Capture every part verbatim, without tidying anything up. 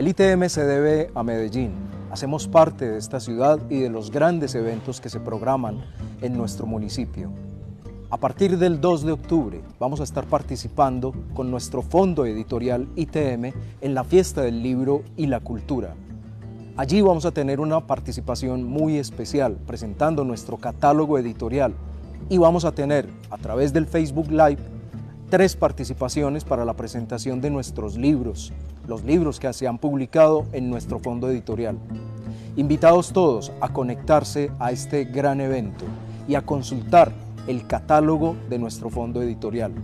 El I T M se debe a Medellín. Hacemos parte de esta ciudad y de los grandes eventos que se programan en nuestro municipio. A partir del dos de octubre vamos a estar participando con nuestro fondo editorial I T M en la Fiesta del Libro y la Cultura. Allí vamos a tener una participación muy especial presentando nuestro catálogo editorial y vamos a tener a través del Facebook Live tres participaciones para la presentación de nuestros libros, los libros que se han publicado en nuestro fondo editorial. Invitados todos a conectarse a este gran evento y a consultar el catálogo de nuestro fondo editorial.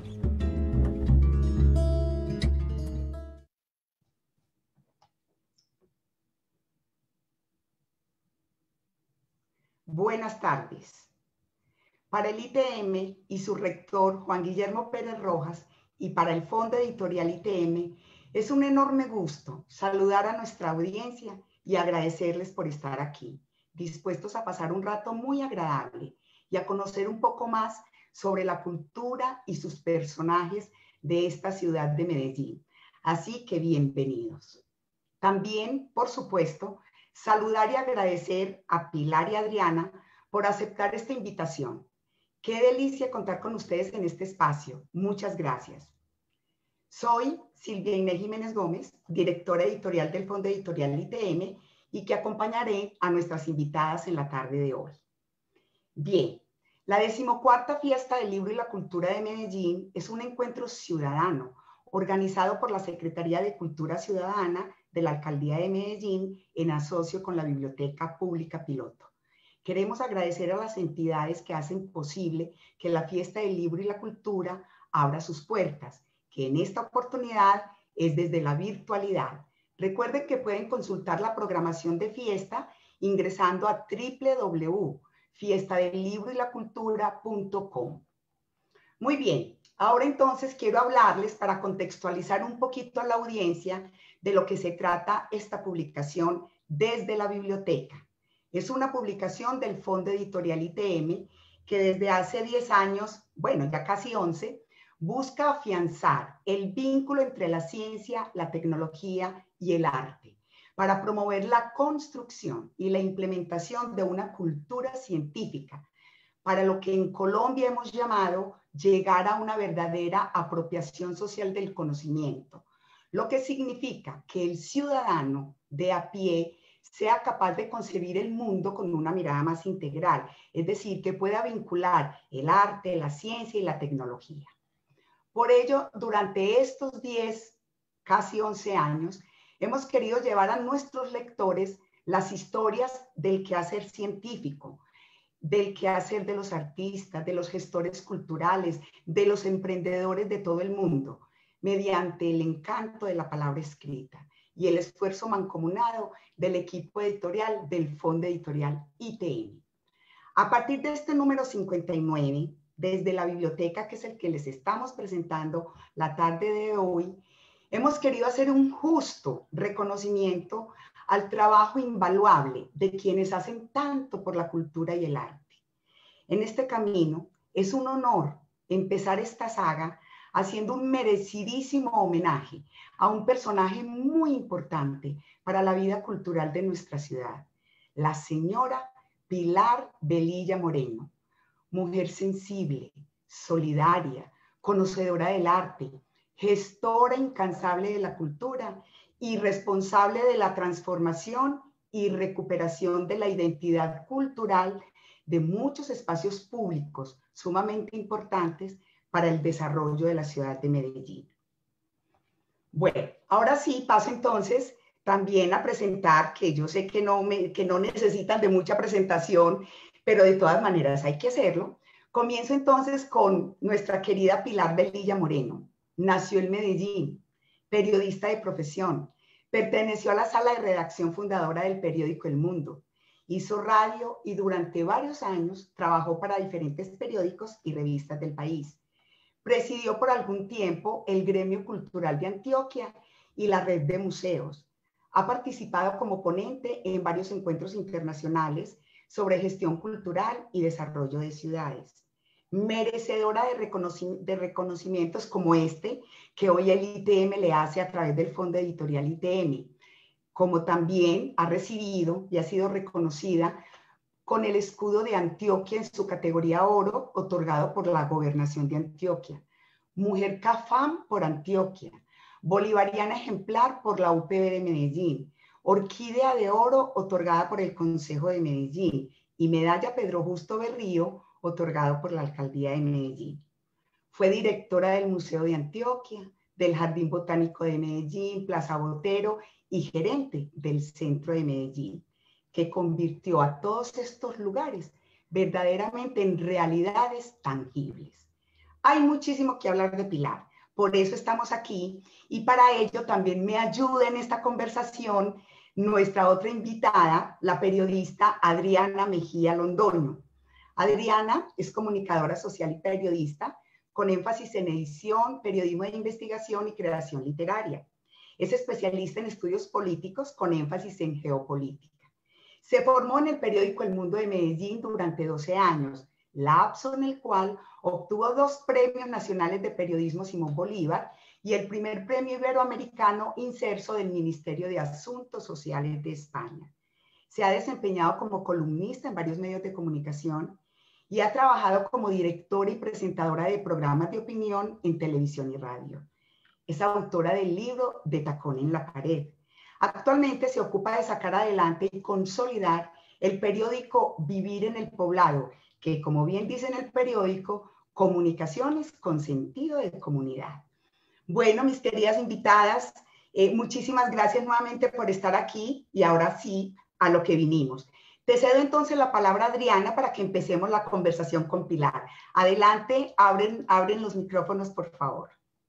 Buenas tardes. Para el I T M y su rector Juan Guillermo Pérez Rojas y para el Fondo Editorial I T M, es un enorme gusto saludar a nuestra audiencia y agradecerles por estar aquí, dispuestos a pasar un rato muy agradable y a conocer un poco más sobre la cultura y sus personajes de esta ciudad de Medellín. Así que bienvenidos. También, por supuesto, saludar y agradecer a Pilar y Adriana por aceptar esta invitación. Qué delicia contar con ustedes en este espacio. Muchas gracias. Soy Silvia Inés Jiménez Gómez, directora editorial del Fondo Editorial I T M y que acompañaré a nuestras invitadas en la tarde de hoy. Bien, la decimocuarta Fiesta del Libro y la Cultura de Medellín es un encuentro ciudadano organizado por la Secretaría de Cultura Ciudadana de la Alcaldía de Medellín en asocio con la Biblioteca Pública Piloto. Queremos agradecer a las entidades que hacen posible que la Fiesta del Libro y la Cultura abra sus puertas, que en esta oportunidad es desde la virtualidad. Recuerden que pueden consultar la programación de fiesta ingresando a doble u doble u doble u punto fiesta del libro y la cultura punto com. Muy bien, ahora entonces quiero hablarles para contextualizar un poquito a la audiencia de lo que se trata esta publicación desde la biblioteca. Es una publicación del Fondo Editorial I T M que desde hace diez años, bueno, ya casi once, busca afianzar el vínculo entre la ciencia, la tecnología y el arte para promover la construcción y la implementación de una cultura científica, para lo que en Colombia hemos llamado llegar a una verdadera apropiación social del conocimiento, lo que significa que el ciudadano de a pie sea capaz de concebir el mundo con una mirada más integral, es decir, que pueda vincular el arte, la ciencia y la tecnología. Por ello, durante estos diez, casi once años, hemos querido llevar a nuestros lectores las historias del quehacer científico, del quehacer de los artistas, de los gestores culturales, de los emprendedores de todo el mundo, mediante el encanto de la palabra escrita y el esfuerzo mancomunado del equipo editorial del Fondo Editorial I T M. A partir de este número cincuenta y nueve, desde la biblioteca, que es el que les estamos presentando la tarde de hoy, hemos querido hacer un justo reconocimiento al trabajo invaluable de quienes hacen tanto por la cultura y el arte. En este camino es un honor empezar esta saga haciendo un merecidísimo homenaje a un personaje muy importante para la vida cultural de nuestra ciudad, la señora Pilar Velilla Moreno, mujer sensible, solidaria, conocedora del arte, gestora incansable de la cultura y responsable de la transformación y recuperación de la identidad cultural de muchos espacios públicos sumamente importantes para el desarrollo de la ciudad de Medellín. Bueno, ahora sí paso entonces también a presentar, que yo sé que no, me, que no necesitan de mucha presentación, pero de todas maneras hay que hacerlo. Comienzo entonces con nuestra querida Pilar Velilla Moreno. Nació en Medellín, periodista de profesión, perteneció a la sala de redacción fundadora del periódico El Mundo, hizo radio y durante varios años trabajó para diferentes periódicos y revistas del país. Presidió por algún tiempo el Gremio Cultural de Antioquia y la Red de Museos. Ha participado como ponente en varios encuentros internacionales sobre gestión cultural y desarrollo de ciudades. Merecedora de, reconoci de reconocimientos como este que hoy el I T M le hace a través del Fondo Editorial I T M, como también ha recibido y ha sido reconocida con el escudo de Antioquia en su categoría oro, otorgado por la Gobernación de Antioquia. Mujer CAFAM por Antioquia. Bolivariana ejemplar por la U P B de Medellín. Orquídea de oro otorgada por el Consejo de Medellín. Y medalla Pedro Justo Berrío, otorgado por la Alcaldía de Medellín. Fue directora del Museo de Antioquia, del Jardín Botánico de Medellín, Plaza Botero y gerente del Centro de Medellín, que convirtió a todos estos lugares verdaderamente en realidades tangibles. Hay muchísimo que hablar de Pilar, por eso estamos aquí y para ello también me ayuda en esta conversación nuestra otra invitada, la periodista Adriana Mejía Londoño. Adriana es comunicadora social y periodista con énfasis en edición, periodismo de investigación y creación literaria. Es especialista en estudios políticos con énfasis en geopolítica. Se formó en el periódico El Mundo de Medellín durante doce años, lapso en el cual obtuvo dos premios nacionales de periodismo Simón Bolívar y el primer premio iberoamericano Inserso del Ministerio de Asuntos Sociales de España. Se ha desempeñado como columnista en varios medios de comunicación y ha trabajado como directora y presentadora de programas de opinión en televisión y radio. Es autora del libro De Tacón en la Pared. Actualmente se ocupa de sacar adelante y consolidar el periódico Vivir en el Poblado, que, como bien dice en el periódico, comunicaciones con sentido de comunidad. Bueno, mis queridas invitadas, eh, muchísimas gracias nuevamente por estar aquí y ahora sí, a lo que vinimos. Te cedo entonces la palabra a Adriana para que empecemos la conversación con Pilar. Adelante, abren, abren los micrófonos, por favor.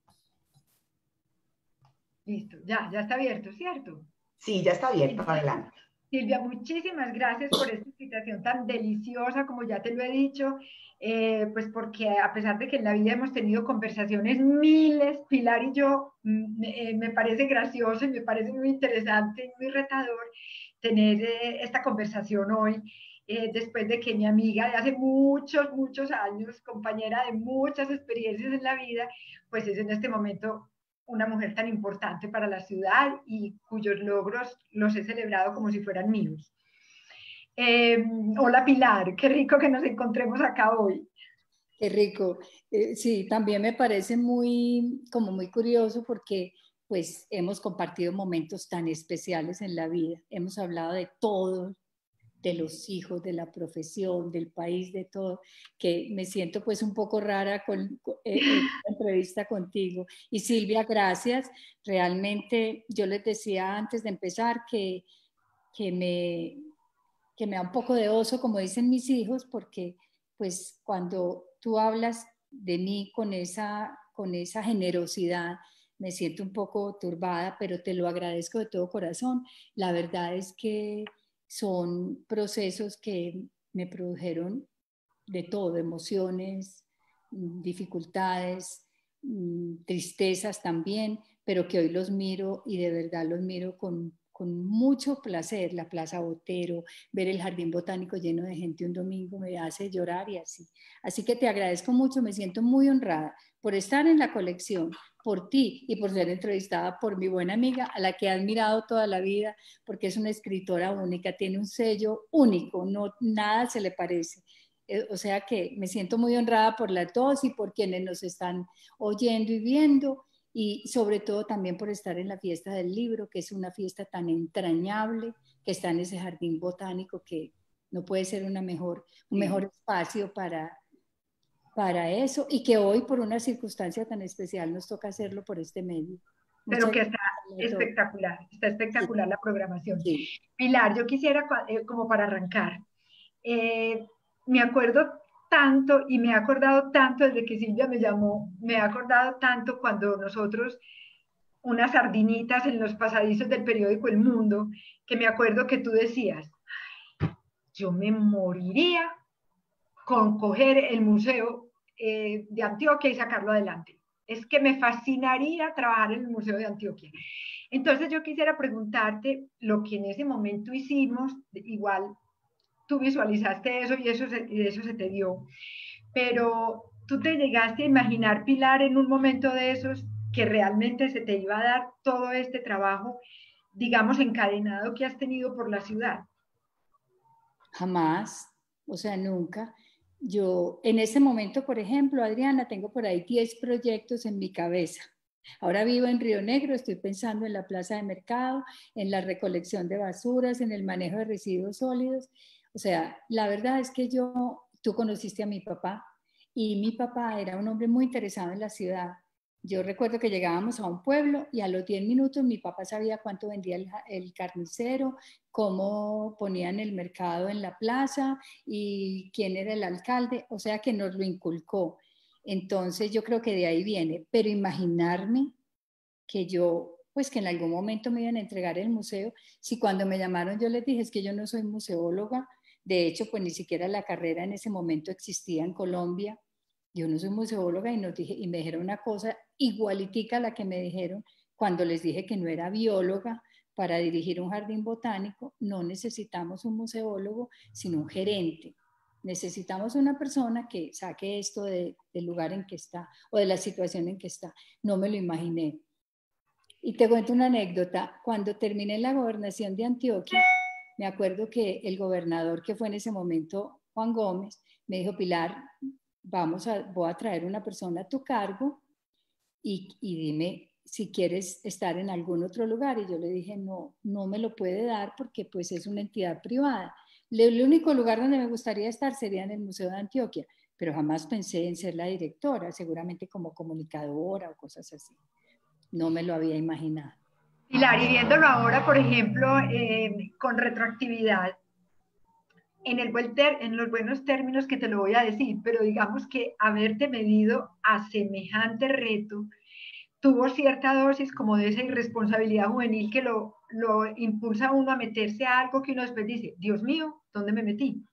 Listo, ya, ya está abierto, ¿cierto? Sí, ya está abierto, Sí. Adelante. Silvia, muchísimas gracias por esta invitación tan deliciosa, como ya te lo he dicho, eh, pues porque a pesar de que en la vida hemos tenido conversaciones miles, Pilar y yo, me, me parece gracioso y me parece muy interesante y muy retador tener eh, esta conversación hoy, eh, después de que mi amiga de hace muchos, muchos años, compañera de muchas experiencias en la vida, pues es en este momento una mujer tan importante para la ciudad y cuyos logros los he celebrado como si fueran míos. Eh, hola Pilar, qué rico que nos encontremos acá hoy. Qué rico. Eh, sí, también me parece muy, como muy curioso porque pues hemos compartido momentos tan especiales en la vida. Hemos hablado de todo, de los hijos, de la profesión, del país, de todo, que me siento pues un poco rara con eh, esta entrevista contigo. Y Silvia, gracias. Realmente yo les decía antes de empezar que, que, me, que me da un poco de oso, como dicen mis hijos, porque pues cuando tú hablas de mí con esa, con esa generosidad, me siento un poco turbada, pero te lo agradezco de todo corazón. La verdad es que son procesos que me produjeron de todo, emociones, dificultades, tristezas también, pero que hoy los miro y de verdad los miro con, con mucho placer. La Plaza Botero, ver el Jardín Botánico lleno de gente un domingo me hace llorar y así. Así que te agradezco mucho, me siento muy honrada por estar en la colección, por ti y por ser entrevistada por mi buena amiga, a la que he admirado toda la vida, porque es una escritora única, tiene un sello único, no, nada se le parece. Eh, o sea que me siento muy honrada por las dos y por quienes nos están oyendo y viendo, y sobre todo también por estar en la fiesta del libro, que es una fiesta tan entrañable, que está en ese jardín botánico, que no puede ser una mejor, un mejor espacio para... para eso, y que hoy por una circunstancia tan especial nos toca hacerlo por este medio. Pero Muchas que está espectacular, está espectacular sí. La programación. Sí. Pilar, yo quisiera, eh, como para arrancar, eh, me acuerdo tanto y me he acordado tanto desde que Silvia me llamó, me he acordado tanto cuando nosotros, unas sardinitas en los pasadizos del periódico El Mundo, que me acuerdo que tú decías, yo me moriría con coger el museo eh, de Antioquia y sacarlo adelante. Es que me fascinaría trabajar en el Museo de Antioquia. Entonces yo quisiera preguntarte lo que en ese momento hicimos, igual tú visualizaste eso y eso se, y eso se te dio, pero tú te llegaste a imaginar, Pilar, en un momento de esos que realmente se te iba a dar todo este trabajo digamos, encadenado que has tenido por la ciudad? Jamás, o sea, nunca. Yo, en este momento, por ejemplo, Adriana, tengo por ahí diez proyectos en mi cabeza. Ahora vivo en Río Negro, estoy pensando en la plaza de mercado, en la recolección de basuras, en el manejo de residuos sólidos. O sea, la verdad es que yo, tú conociste a mi papá y mi papá era un hombre muy interesado en la ciudad. Yo recuerdo que llegábamos a un pueblo y a los diez minutos mi papá sabía cuánto vendía el, el carnicero, cómo ponían el mercado en la plaza y quién era el alcalde, o sea que nos lo inculcó. Entonces yo creo que de ahí viene, pero imaginarme que yo, pues que en algún momento me iban a entregar el museo, si cuando me llamaron yo les dije es que yo no soy museóloga, de hecho pues ni siquiera la carrera en ese momento existía en Colombia, yo no soy museóloga y, nos dije, y me dijeron una cosa igualitica a la que me dijeron cuando les dije que no era bióloga para dirigir un jardín botánico, no necesitamos un museólogo, sino un gerente. Necesitamos una persona que saque esto de, del lugar en que está o de la situación en que está. No me lo imaginé. Y te cuento una anécdota. Cuando terminé la gobernación de Antioquia, me acuerdo que el gobernador que fue en ese momento, Juan Gómez, me dijo, Pilar, vamos a, voy a traer una persona a tu cargo y, y dime si quieres estar en algún otro lugar. Y yo le dije, no, no me lo puede dar porque pues es una entidad privada. El único lugar donde me gustaría estar sería en el Museo de Antioquia, pero jamás pensé en ser la directora, seguramente como comunicadora o cosas así. No me lo había imaginado. Pilar, y viéndolo ahora, por ejemplo, eh, con retroactividad, en, el buen ter, en los buenos términos que te lo voy a decir, pero digamos que haberte medido a semejante reto tuvo cierta dosis como de esa irresponsabilidad juvenil que lo, lo impulsa a uno a meterse a algo que uno después dice, Dios mío, ¿dónde me metí?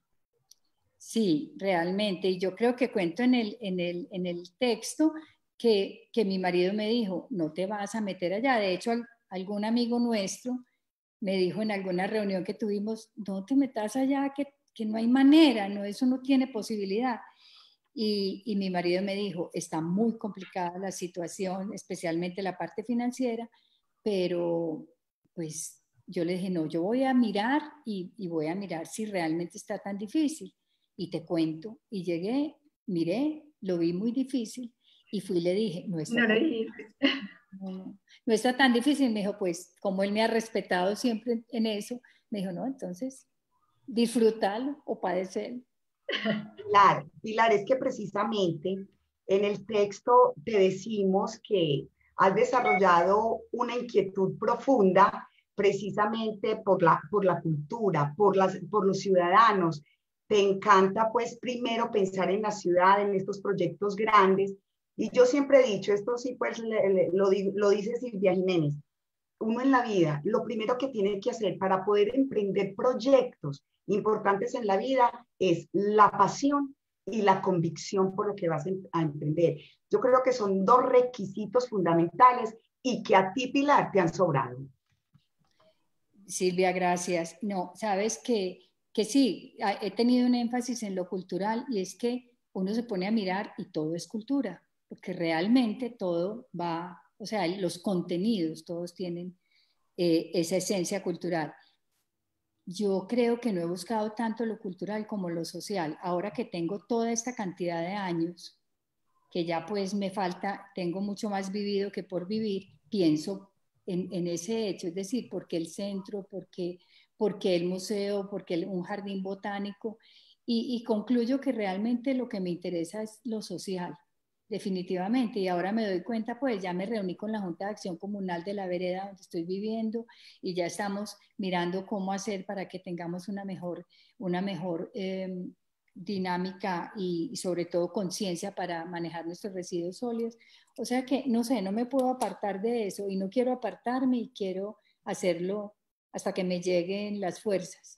Sí, realmente. Y yo creo que cuento en el, en el, en el texto que, que mi marido me dijo, no te vas a meter allá. De hecho, algún amigo nuestro me dijo en alguna reunión que tuvimos, no te metas allá, que, que no hay manera, no, eso no tiene posibilidad. Y, y mi marido me dijo, está muy complicada la situación, especialmente la parte financiera, pero pues yo le dije, no, yo voy a mirar y, y voy a mirar si realmente está tan difícil. Y te cuento, y llegué, miré, lo vi muy difícil y fui y le dije, no está, no tan, le dijiste. no, no está tan difícil. Me dijo, pues como él me ha respetado siempre en eso, me dijo, no, entonces disfrútalo o padecerlo. Pilar, Pilar, es que precisamente en el texto te decimos que has desarrollado una inquietud profunda precisamente por la, por la cultura, por, las, por los ciudadanos. Te encanta, pues, primero pensar en la ciudad, en estos proyectos grandes. Y yo siempre he dicho, esto sí, pues, le, le, lo, lo dice Silvia Jiménez, uno en la vida, lo primero que tiene que hacer para poder emprender proyectos importantes en la vida es la pasión y la convicción por lo que vas a emprender. Yo creo que son dos requisitos fundamentales y que a ti, Pilar, te han sobrado. Silvia, gracias. No, sabes que, que sí, he tenido un énfasis en lo cultural y es que uno se pone a mirar y todo es cultura, porque realmente todo va, o sea, los contenidos, todos tienen eh, esa esencia cultural. Yo creo que no he buscado tanto lo cultural como lo social. Ahora que tengo toda esta cantidad de años, que ya pues me falta, tengo mucho más vivido que por vivir, pienso en, en ese hecho, es decir, ¿por qué el centro? ¿Por qué, por qué el museo? ¿Por qué un jardín botánico? Y, y concluyo que realmente lo que me interesa es lo social, definitivamente. Y ahora me doy cuenta, pues ya me reuní con la Junta de Acción Comunal de la vereda donde estoy viviendo y ya estamos mirando cómo hacer para que tengamos una mejor, una mejor eh, dinámica y, y sobre todo conciencia para manejar nuestros residuos sólidos. O sea que, no sé, no me puedo apartar de eso y no quiero apartarme y quiero hacerlo hasta que me lleguen las fuerzas.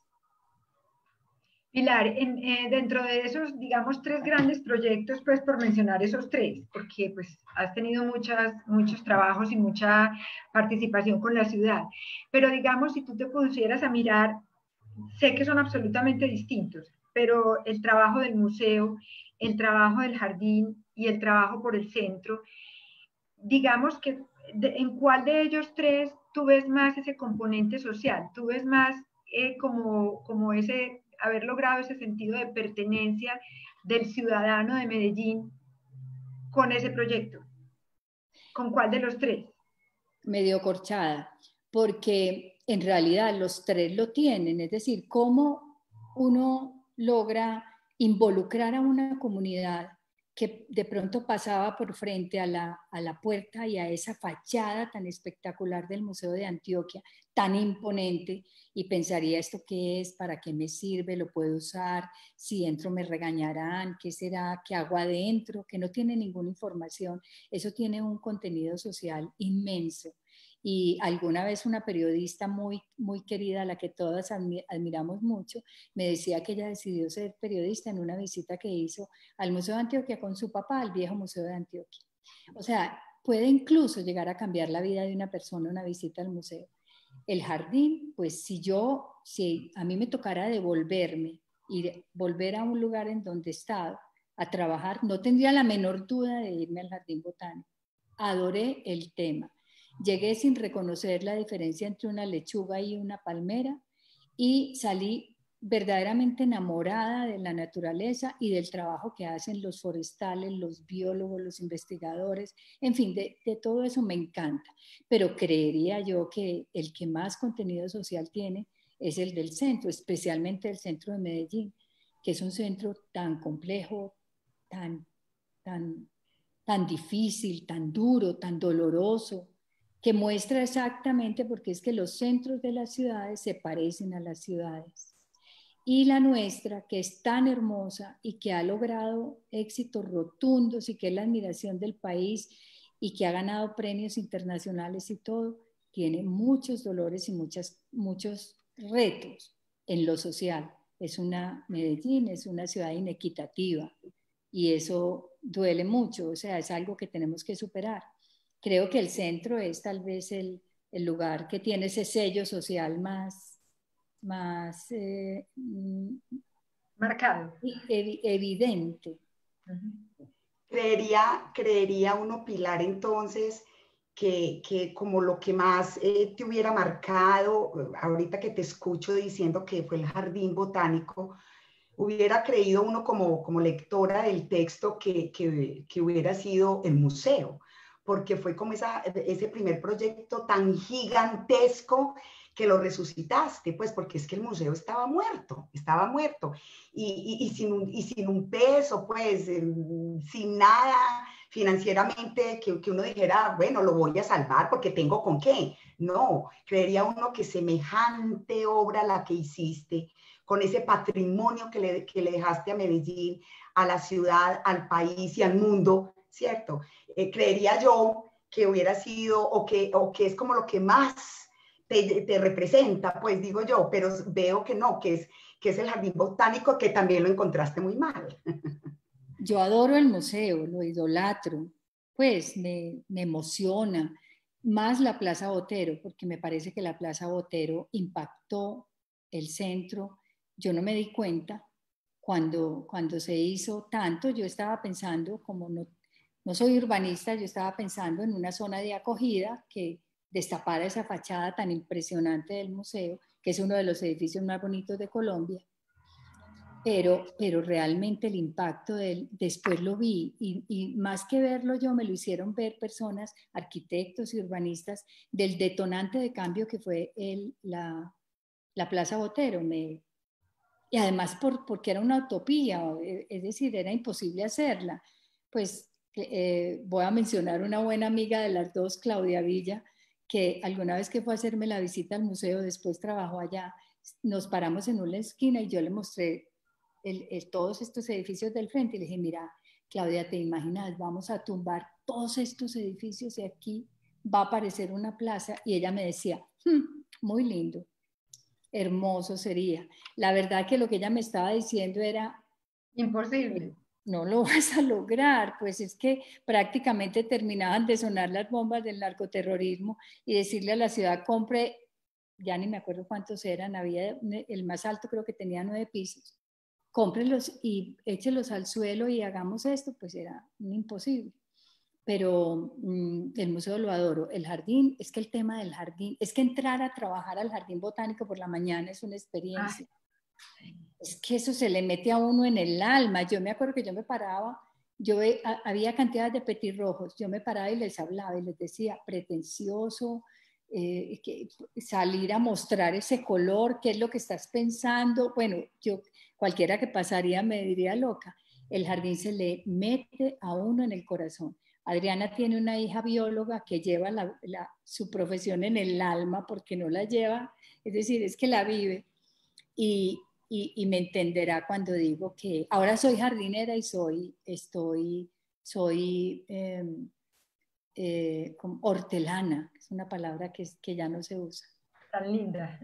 Pilar, en, eh, dentro de esos, digamos, tres grandes proyectos, pues por mencionar esos tres, porque pues has tenido muchas, muchos trabajos y mucha participación con la ciudad, pero digamos, si tú te pusieras a mirar, sé que son absolutamente distintos, pero el trabajo del museo, el trabajo del jardín y el trabajo por el centro, digamos que de, ¿en cuál de ellos tres tú ves más ese componente social? ¿Tú ves más eh, como, como ese, haber logrado ese sentido de pertenencia del ciudadano de Medellín con ese proyecto? ¿Con cuál de los tres? Medio corchada, porque en realidad los tres lo tienen, es decir, cómo uno logra involucrar a una comunidad que de pronto pasaba por frente a la, a la puerta y a esa fachada tan espectacular del Museo de Antioquia, tan imponente, y pensaría, ¿esto qué es? ¿Para qué me sirve? ¿Lo puedo usar? Si entro me regañarán, ¿qué será? ¿Qué hago adentro? Que no tiene ninguna información. Eso tiene un contenido social inmenso. Y alguna vez una periodista muy, muy querida, a la que todas admiramos mucho, me decía que ella decidió ser periodista en una visita que hizo al Museo de Antioquia con su papá, al viejo Museo de Antioquia. O sea, puede incluso llegar a cambiar la vida de una persona una visita al museo. El jardín, pues si yo, si a mí me tocara devolverme y volver a un lugar en donde he estado a trabajar, no tendría la menor duda de irme al jardín botánico. Adoré el tema. Llegué sin reconocer la diferencia entre una lechuga y una palmera y salí verdaderamente enamorada de la naturaleza y del trabajo que hacen los forestales, los biólogos, los investigadores, en fin, de, de todo eso me encanta. Pero creería yo que el que más contenido social tiene es el del centro, especialmente el centro de Medellín, que es un centro tan complejo, tan, tan, tan difícil, tan duro, tan doloroso, que muestra exactamente, porque es que los centros de las ciudades se parecen a las ciudades. Y la nuestra, que es tan hermosa y que ha logrado éxitos rotundos y que es la admiración del país y que ha ganado premios internacionales y todo, tiene muchos dolores y muchas, muchos retos en lo social. Es una, Medellín es una ciudad inequitativa y eso duele mucho, o sea, es algo que tenemos que superar. Creo que el centro es tal vez el, el lugar que tiene ese sello social más, más eh, marcado, ev evidente. Uh-huh. Creería, creería uno, Pilar, entonces, que, que como lo que más eh, te hubiera marcado, ahorita que te escucho diciendo que fue el jardín botánico, hubiera creído uno como, como lectora del texto que, que, que hubiera sido el museo, porque fue como esa, ese primer proyecto tan gigantesco que lo resucitaste, pues porque es que el museo estaba muerto, estaba muerto, y, y, y, sin, un, y sin un peso, pues, eh, sin nada financieramente que, que uno dijera, bueno, lo voy a salvar porque tengo con qué. No, creería uno que semejante obra la que hiciste, con ese patrimonio que le, que le dejaste a Medellín, a la ciudad, al país y al mundo, ¿cierto? Eh, creería yo que hubiera sido, o que, o que es como lo que más te, te representa, pues digo yo, pero veo que no, que es, que es el jardín botánico, que también lo encontraste muy mal. Yo adoro el museo, lo idolatro, pues me, me emociona, más la Plaza Botero, porque me parece que la Plaza Botero impactó el centro. Yo no me di cuenta cuando, cuando se hizo tanto. Yo estaba pensando, como no, no soy urbanista, yo estaba pensando en una zona de acogida que destapara esa fachada tan impresionante del museo, que es uno de los edificios más bonitos de Colombia. Pero, pero realmente el impacto de él, después lo vi y, y más que verlo yo, me lo hicieron ver personas, arquitectos y urbanistas, del detonante de cambio que fue el, la, la Plaza Botero. Me, y además por, porque era una utopía, es decir, era imposible hacerla. Pues eh, voy a mencionar una buena amiga de las dos, Claudia Villa, que alguna vez que fue a hacerme la visita al museo, después trabajó allá, nos paramos en una esquina y yo le mostré el, el, todos estos edificios del frente y le dije, mira, Claudia, ¿te imaginas? Vamos a tumbar todos estos edificios y aquí va a aparecer una plaza. Y ella me decía, hm, muy lindo, hermoso sería. La verdad que lo que ella me estaba diciendo era imposible. No lo vas a lograr, pues es que prácticamente terminaban de sonar las bombas del narcoterrorismo y decirle a la ciudad, compre, ya ni me acuerdo cuántos eran, había el más alto creo que tenía nueve pisos, cómprelos y échelos al suelo y hagamos esto, pues era imposible. pero mm, el museo lo adoro. El jardín, es que el tema del jardín, es que entrar a trabajar al jardín botánico por la mañana es una experiencia. Ay. Es que eso se le mete a uno en el alma. Yo me acuerdo que yo me paraba, yo ve, a, había cantidades de petirrojos, yo me paraba y les hablaba y les decía, pretencioso, eh, que salir a mostrar ese color, qué es lo que estás pensando. Bueno, yo, cualquiera que pasaría me diría loca. El jardín se le mete a uno en el corazón. Adriana tiene una hija bióloga que lleva la, la, su profesión en el alma porque no la lleva, es decir, es que la vive. Y, y, y me entenderá cuando digo que ahora soy jardinera y soy, estoy, soy eh, eh, hortelana, es una palabra que, que ya no se usa. Tan linda.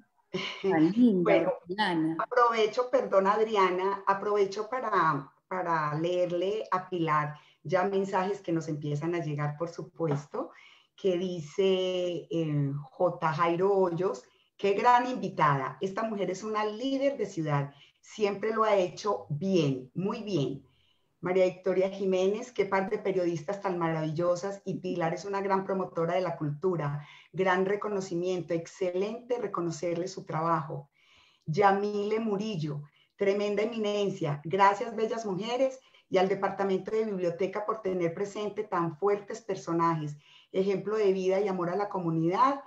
Tan linda, bueno, hortelana. Aprovecho, perdón Adriana, aprovecho para, para leerle a Pilar ya mensajes que nos empiezan a llegar, por supuesto, que dice eh, J. Jairo Hoyos, qué gran invitada. Esta mujer es una líder de ciudad. Siempre lo ha hecho bien, muy bien. María Victoria Jiménez, qué par de periodistas tan maravillosas. Y Pilar es una gran promotora de la cultura. Gran reconocimiento, excelente reconocerle su trabajo. Yamile Murillo, tremenda eminencia. Gracias, bellas mujeres, y al Departamento de Biblioteca por tener presente tan fuertes personajes. Ejemplo de vida y amor a la comunidad.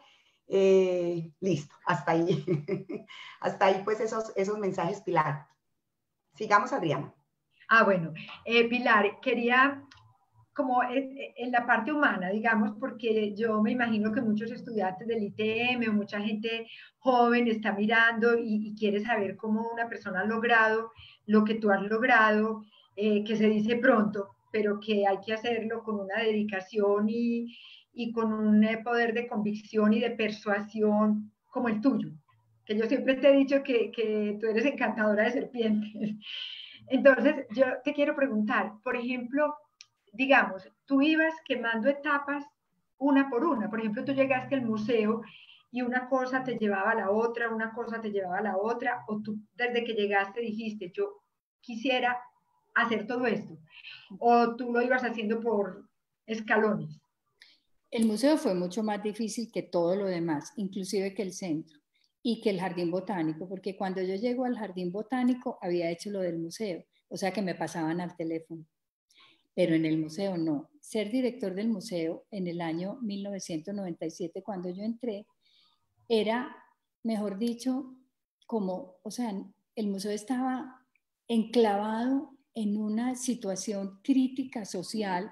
Eh, listo, hasta ahí. Hasta ahí, pues, esos, esos mensajes, Pilar. Sigamos, Adriana. Ah, bueno. Eh, Pilar, quería, como en, en la parte humana, digamos, porque yo me imagino que muchos estudiantes del I T M o mucha gente joven está mirando y, y quiere saber cómo una persona ha logrado lo que tú has logrado, eh, que se dice pronto, pero que hay que hacerlo con una dedicación y, y con un poder de convicción y de persuasión como el tuyo. Que yo siempre te he dicho que, que tú eres encantadora de serpientes. Entonces, yo te quiero preguntar, por ejemplo, digamos, tú ibas quemando etapas una por una. Por ejemplo, tú llegaste al museo y una cosa te llevaba a la otra, una cosa te llevaba a la otra, o tú desde que llegaste dijiste, yo quisiera hacer todo esto, o tú lo ibas haciendo por escalones. El museo fue mucho más difícil que todo lo demás, inclusive que el centro y que el jardín botánico, porque cuando yo llego al jardín botánico había hecho lo del museo, o sea que me pasaban al teléfono, pero en el museo no. Ser director del museo en el año mil novecientos noventa y siete, cuando yo entré, era, mejor dicho, como, o sea, el museo estaba enclavado en una situación crítica social,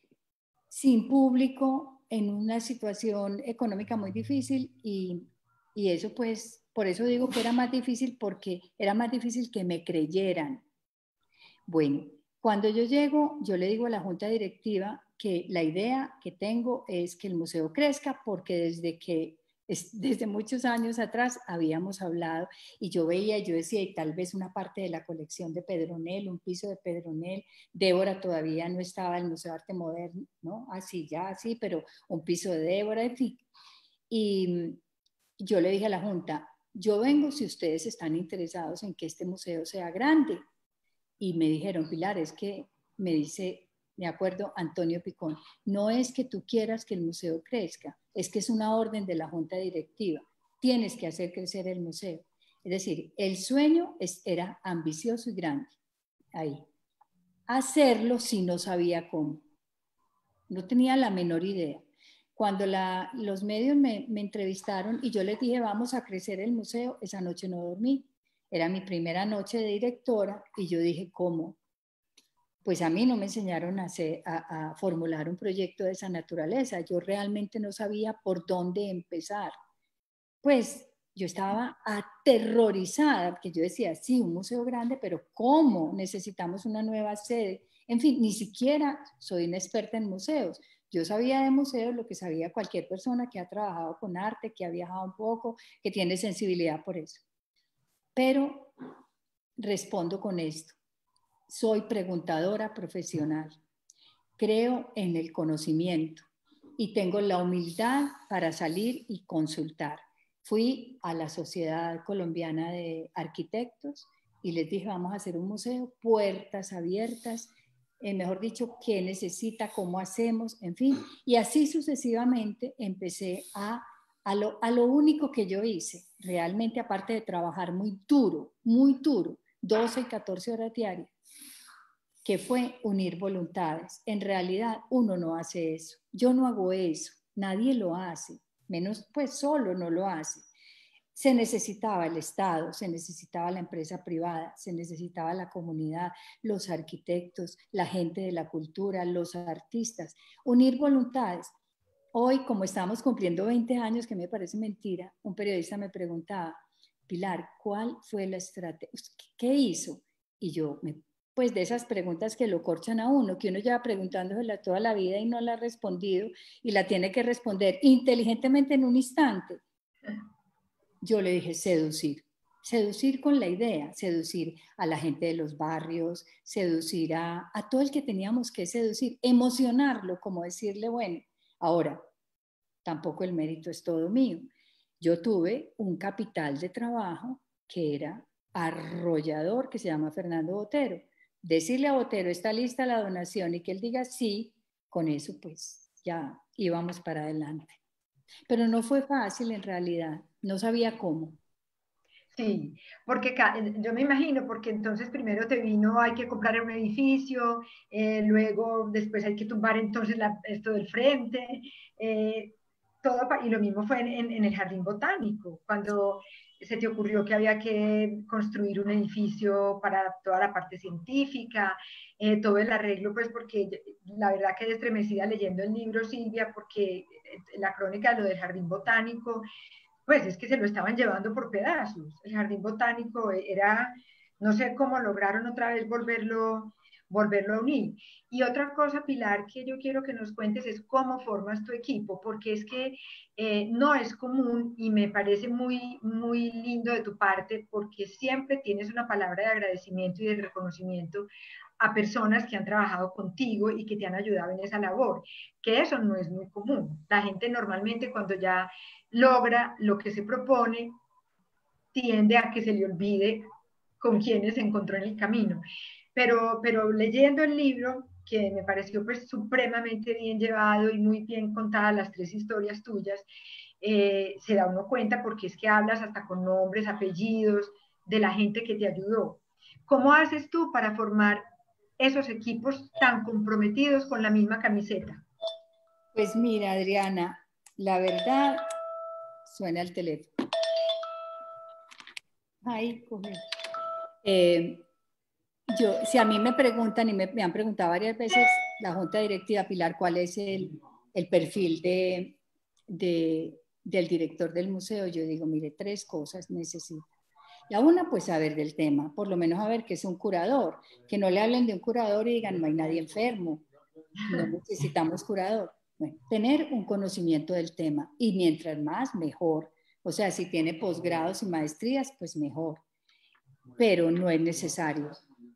sin público, en una situación económica muy difícil y, y eso pues, por eso digo que era más difícil porque era más difícil que me creyeran. Bueno, cuando yo llego, yo le digo a la junta directiva que la idea que tengo es que el museo crezca porque desde que desde muchos años atrás habíamos hablado y yo veía, yo decía, y tal vez una parte de la colección de Pedronel, un piso de Pedronel, Débora todavía no estaba en el Museo de Arte Moderno, ¿no? Así, ya así, pero un piso de Débora, en fin. Y yo le dije a la Junta, yo vengo si ustedes están interesados en que este museo sea grande. Y me dijeron, Pilar, es que me dice, me acuerdo, Antonio Picón, no es que tú quieras que el museo crezca, es que es una orden de la junta directiva, tienes que hacer crecer el museo. Es decir, el sueño es, era ambicioso y grande, ahí. Hacerlo si no sabía cómo, no tenía la menor idea. Cuando la, los medios me, me entrevistaron y yo les dije, vamos a crecer el museo, esa noche no dormí. Era mi primera noche de directora y yo dije, ¿cómo? Pues a mí no me enseñaron a, hacer, a, a formular un proyecto de esa naturaleza. Yo realmente no sabía por dónde empezar. Pues yo estaba aterrorizada, porque yo decía, sí, un museo grande, pero ¿cómo? Necesitamos una nueva sede. En fin, ni siquiera soy una experta en museos. Yo sabía de museos lo que sabía cualquier persona que ha trabajado con arte, que ha viajado un poco, que tiene sensibilidad por eso. Pero respondo con esto. Soy preguntadora profesional. Creo en el conocimiento y tengo la humildad para salir y consultar. Fui a la Sociedad Colombiana de Arquitectos y les dije, vamos a hacer un museo, puertas abiertas, eh, mejor dicho, qué necesita, cómo hacemos, en fin. Y así sucesivamente empecé a, a, lo, a lo único que yo hice, realmente aparte de trabajar muy duro, muy duro, doce y catorce horas diarias, que fue unir voluntades. En realidad uno no hace eso, yo no hago eso, nadie lo hace, menos pues solo no lo hace. Se necesitaba el Estado, se necesitaba la empresa privada, se necesitaba la comunidad, los arquitectos, la gente de la cultura, los artistas, unir voluntades. Hoy, como estamos cumpliendo veinte años, que me parece mentira, un periodista me preguntaba, Pilar, ¿cuál fue la estrategia? ¿Qué hizo? Y yo, me, pues de esas preguntas que lo corchan a uno, que uno lleva preguntándosela toda la vida y no la ha respondido y la tiene que responder inteligentemente en un instante. Yo le dije seducir, seducir con la idea, seducir a la gente de los barrios, seducir a, a todo el que teníamos que seducir, emocionarlo, como decirle, bueno, ahora, tampoco el mérito es todo mío. Yo tuve un capital de trabajo que era arrollador, que se llama Fernando Botero. Decirle a Botero, está lista la donación y que él diga sí, con eso pues ya íbamos para adelante. Pero no fue fácil en realidad, no sabía cómo. Sí, porque yo me imagino, porque entonces primero te vino, hay que comprar un edificio, eh, luego después hay que tumbar entonces la, esto del frente, eh, todo, y lo mismo fue en, en, en el jardín botánico, cuando se te ocurrió que había que construir un edificio para toda la parte científica, eh, todo el arreglo, pues porque la verdad que estremecida leyendo el libro, Silvia, porque la crónica de lo del jardín botánico, pues es que se lo estaban llevando por pedazos. El jardín botánico era, no sé cómo lograron otra vez volverlo, volverlo a unir. Y otra cosa, Pilar, que yo quiero que nos cuentes es cómo formas tu equipo, porque es que eh, no es común y me parece muy, muy lindo de tu parte, porque siempre tienes una palabra de agradecimiento y de reconocimiento a personas que han trabajado contigo y que te han ayudado en esa labor, que eso no es muy común. La gente normalmente cuando ya logra lo que se propone, tiende a que se le olvide con quienes se encontró en el camino. Pero, pero leyendo el libro, que me pareció pues supremamente bien llevado y muy bien contadas las tres historias tuyas, eh, se da uno cuenta porque es que hablas hasta con nombres, apellidos de la gente que te ayudó. ¿Cómo haces tú para formar esos equipos tan comprometidos con la misma camiseta? Pues mira, Adriana, la verdad, suena el teléfono. Ay, coge. Eh, yo, si a mí me preguntan y me, me han preguntado varias veces la Junta Directiva, Pilar, ¿cuál es el, el perfil de, de, del director del museo? Yo digo, mire, tres cosas necesito. La una, pues saber del tema, por lo menos saber que es un curador, que no le hablen de un curador y digan, no hay nadie enfermo, no necesitamos curador. Bueno, tener un conocimiento del tema y mientras más, mejor. O sea, si tiene posgrados y maestrías, pues mejor. Pero no es necesario.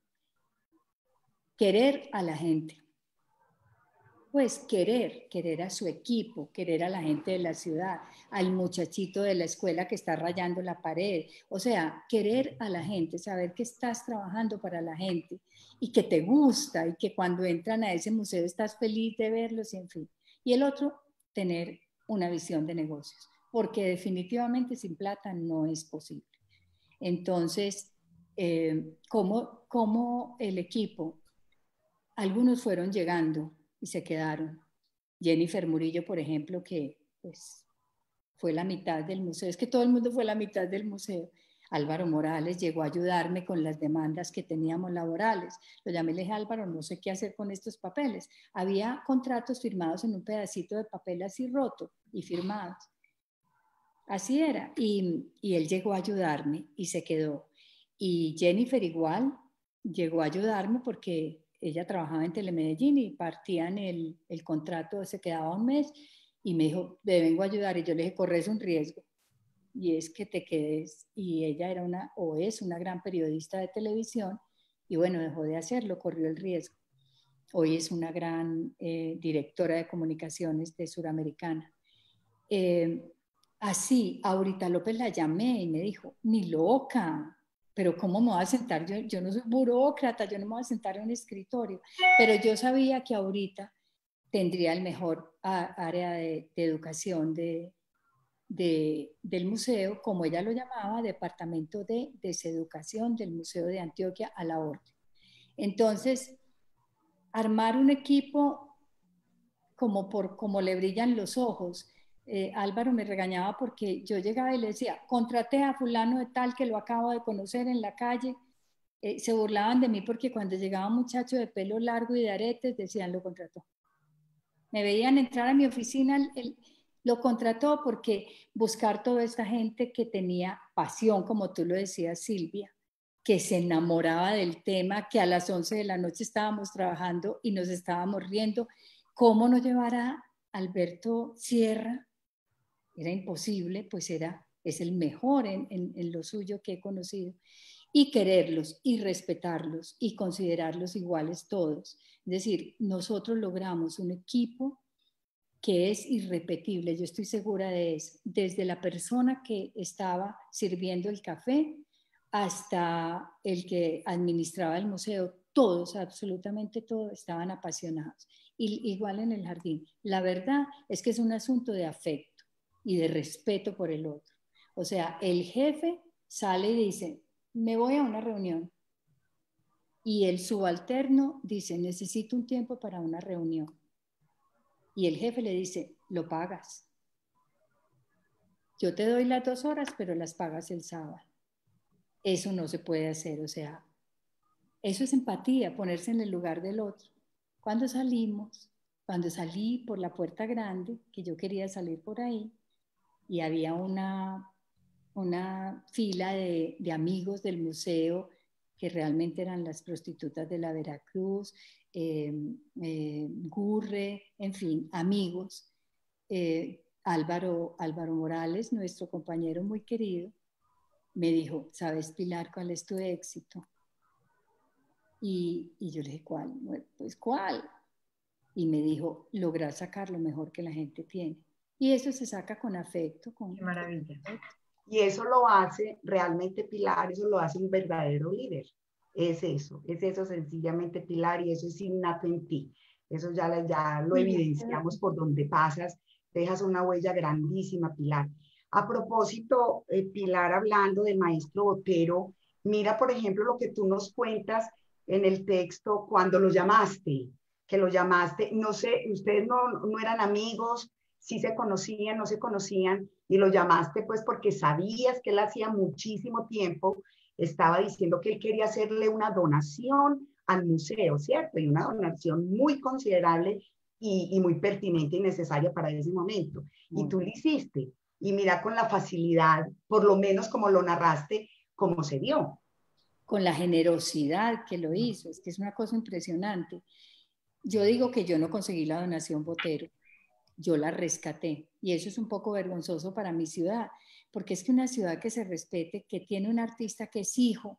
Querer a la gente. Pues querer, querer a su equipo, querer a la gente de la ciudad, al muchachito de la escuela que está rayando la pared. O sea, querer a la gente, saber que estás trabajando para la gente y que te gusta y que cuando entran a ese museo estás feliz de verlos y en fin. Y el otro, tener una visión de negocios, porque definitivamente sin plata no es posible. Entonces, eh, ¿cómo, cómo el equipo? Algunos fueron llegando y se quedaron. Jennifer Murillo, por ejemplo, que pues, fue la mitad del museo. Es que todo el mundo fue la mitad del museo. Álvaro Morales llegó a ayudarme con las demandas que teníamos laborales. Lo llamé y le dije, Álvaro, no sé qué hacer con estos papeles. Había contratos firmados en un pedacito de papel así roto y firmados. Así era. Y, y él llegó a ayudarme y se quedó. Y Jennifer igual llegó a ayudarme porque ella trabajaba en Telemedellín y partían el, el contrato, se quedaba un mes y me dijo, te vengo a ayudar. Y yo le dije, corres un riesgo y es que te quedes. Y ella era una, o es una gran periodista de televisión y bueno, dejó de hacerlo, corrió el riesgo. Hoy es una gran eh, directora de comunicaciones de Suramericana. Eh, así, ahorita López la llamé y me dijo, ni loca, pero ¿cómo me voy a sentar? Yo, yo no soy burócrata, yo no me voy a sentar en un escritorio, pero yo sabía que ahorita tendría el mejor área de, de educación de, de, del museo, como ella lo llamaba, Departamento de Deseducación del Museo de Antioquia a la orden. Entonces, armar un equipo como, por, como le brillan los ojos. Eh, Álvaro me regañaba porque yo llegaba y le decía, contraté a fulano de tal que lo acabo de conocer en la calle. Eh, se burlaban de mí porque cuando llegaba un muchacho de pelo largo y de aretes, decían, lo contrató. Me veían entrar a mi oficina, el, lo contrató porque buscar toda esta gente que tenía pasión, como tú lo decías, Silvia, que se enamoraba del tema, que a las once de la noche estábamos trabajando y nos estábamos riendo. ¿Cómo no llevar a Alberto Sierra? Era imposible, pues era, es el mejor en, en, en lo suyo que he conocido. Y quererlos y respetarlos y considerarlos iguales todos. Es decir, nosotros logramos un equipo que es irrepetible, yo estoy segura de eso, desde la persona que estaba sirviendo el café hasta el que administraba el museo, todos, absolutamente todos, estaban apasionados. Y, igual en el jardín. La verdad es que es un asunto de afecto y de respeto por el otro. O sea, el jefe sale y dice, me voy a una reunión. Y el subalterno dice, necesito un tiempo para una reunión. Y el jefe le dice, lo pagas. Yo te doy las dos horas, pero las pagas el sábado. Eso no se puede hacer, o sea, eso es empatía, ponerse en el lugar del otro. Cuando salimos, cuando salí por la puerta grande, que yo quería salir por ahí, y había una, una fila de, de amigos del museo, que realmente eran las prostitutas de la Veracruz, eh, eh, Gurre, en fin, amigos. Eh, Álvaro, Álvaro Morales, nuestro compañero muy querido, me dijo, ¿sabes, Pilar, cuál es tu éxito? Y, y yo le dije, ¿cuál? Pues, ¿cuál? Y me dijo, lograr sacar lo mejor que la gente tiene. Y eso se saca con afecto. Con, Qué maravilla. Con y eso lo hace realmente Pilar, eso lo hace un verdadero líder. Es eso, es eso sencillamente, Pilar, y eso es innato en ti. Eso ya, ya lo evidenciamos por donde pasas, dejas una huella grandísima, Pilar. A propósito, eh, Pilar, hablando del maestro Botero, mira, por ejemplo, lo que tú nos cuentas en el texto cuando lo llamaste, que lo llamaste, no sé, ustedes no, no eran amigos, sí se conocían, no se conocían, y lo llamaste pues porque sabías que él hacía muchísimo tiempo estaba diciendo que él quería hacerle una donación al museo, ¿cierto? Y una donación muy considerable y, y muy pertinente y necesaria para ese momento. Y tú lo hiciste. Y mira con la facilidad, por lo menos como lo narraste, cómo se dio. Con la generosidad que lo hizo, es que es una cosa impresionante. Yo digo que yo no conseguí la donación Botero, yo la rescaté. Y eso es un poco vergonzoso para mi ciudad, porque es que una ciudad que se respete, que tiene un artista que es hijo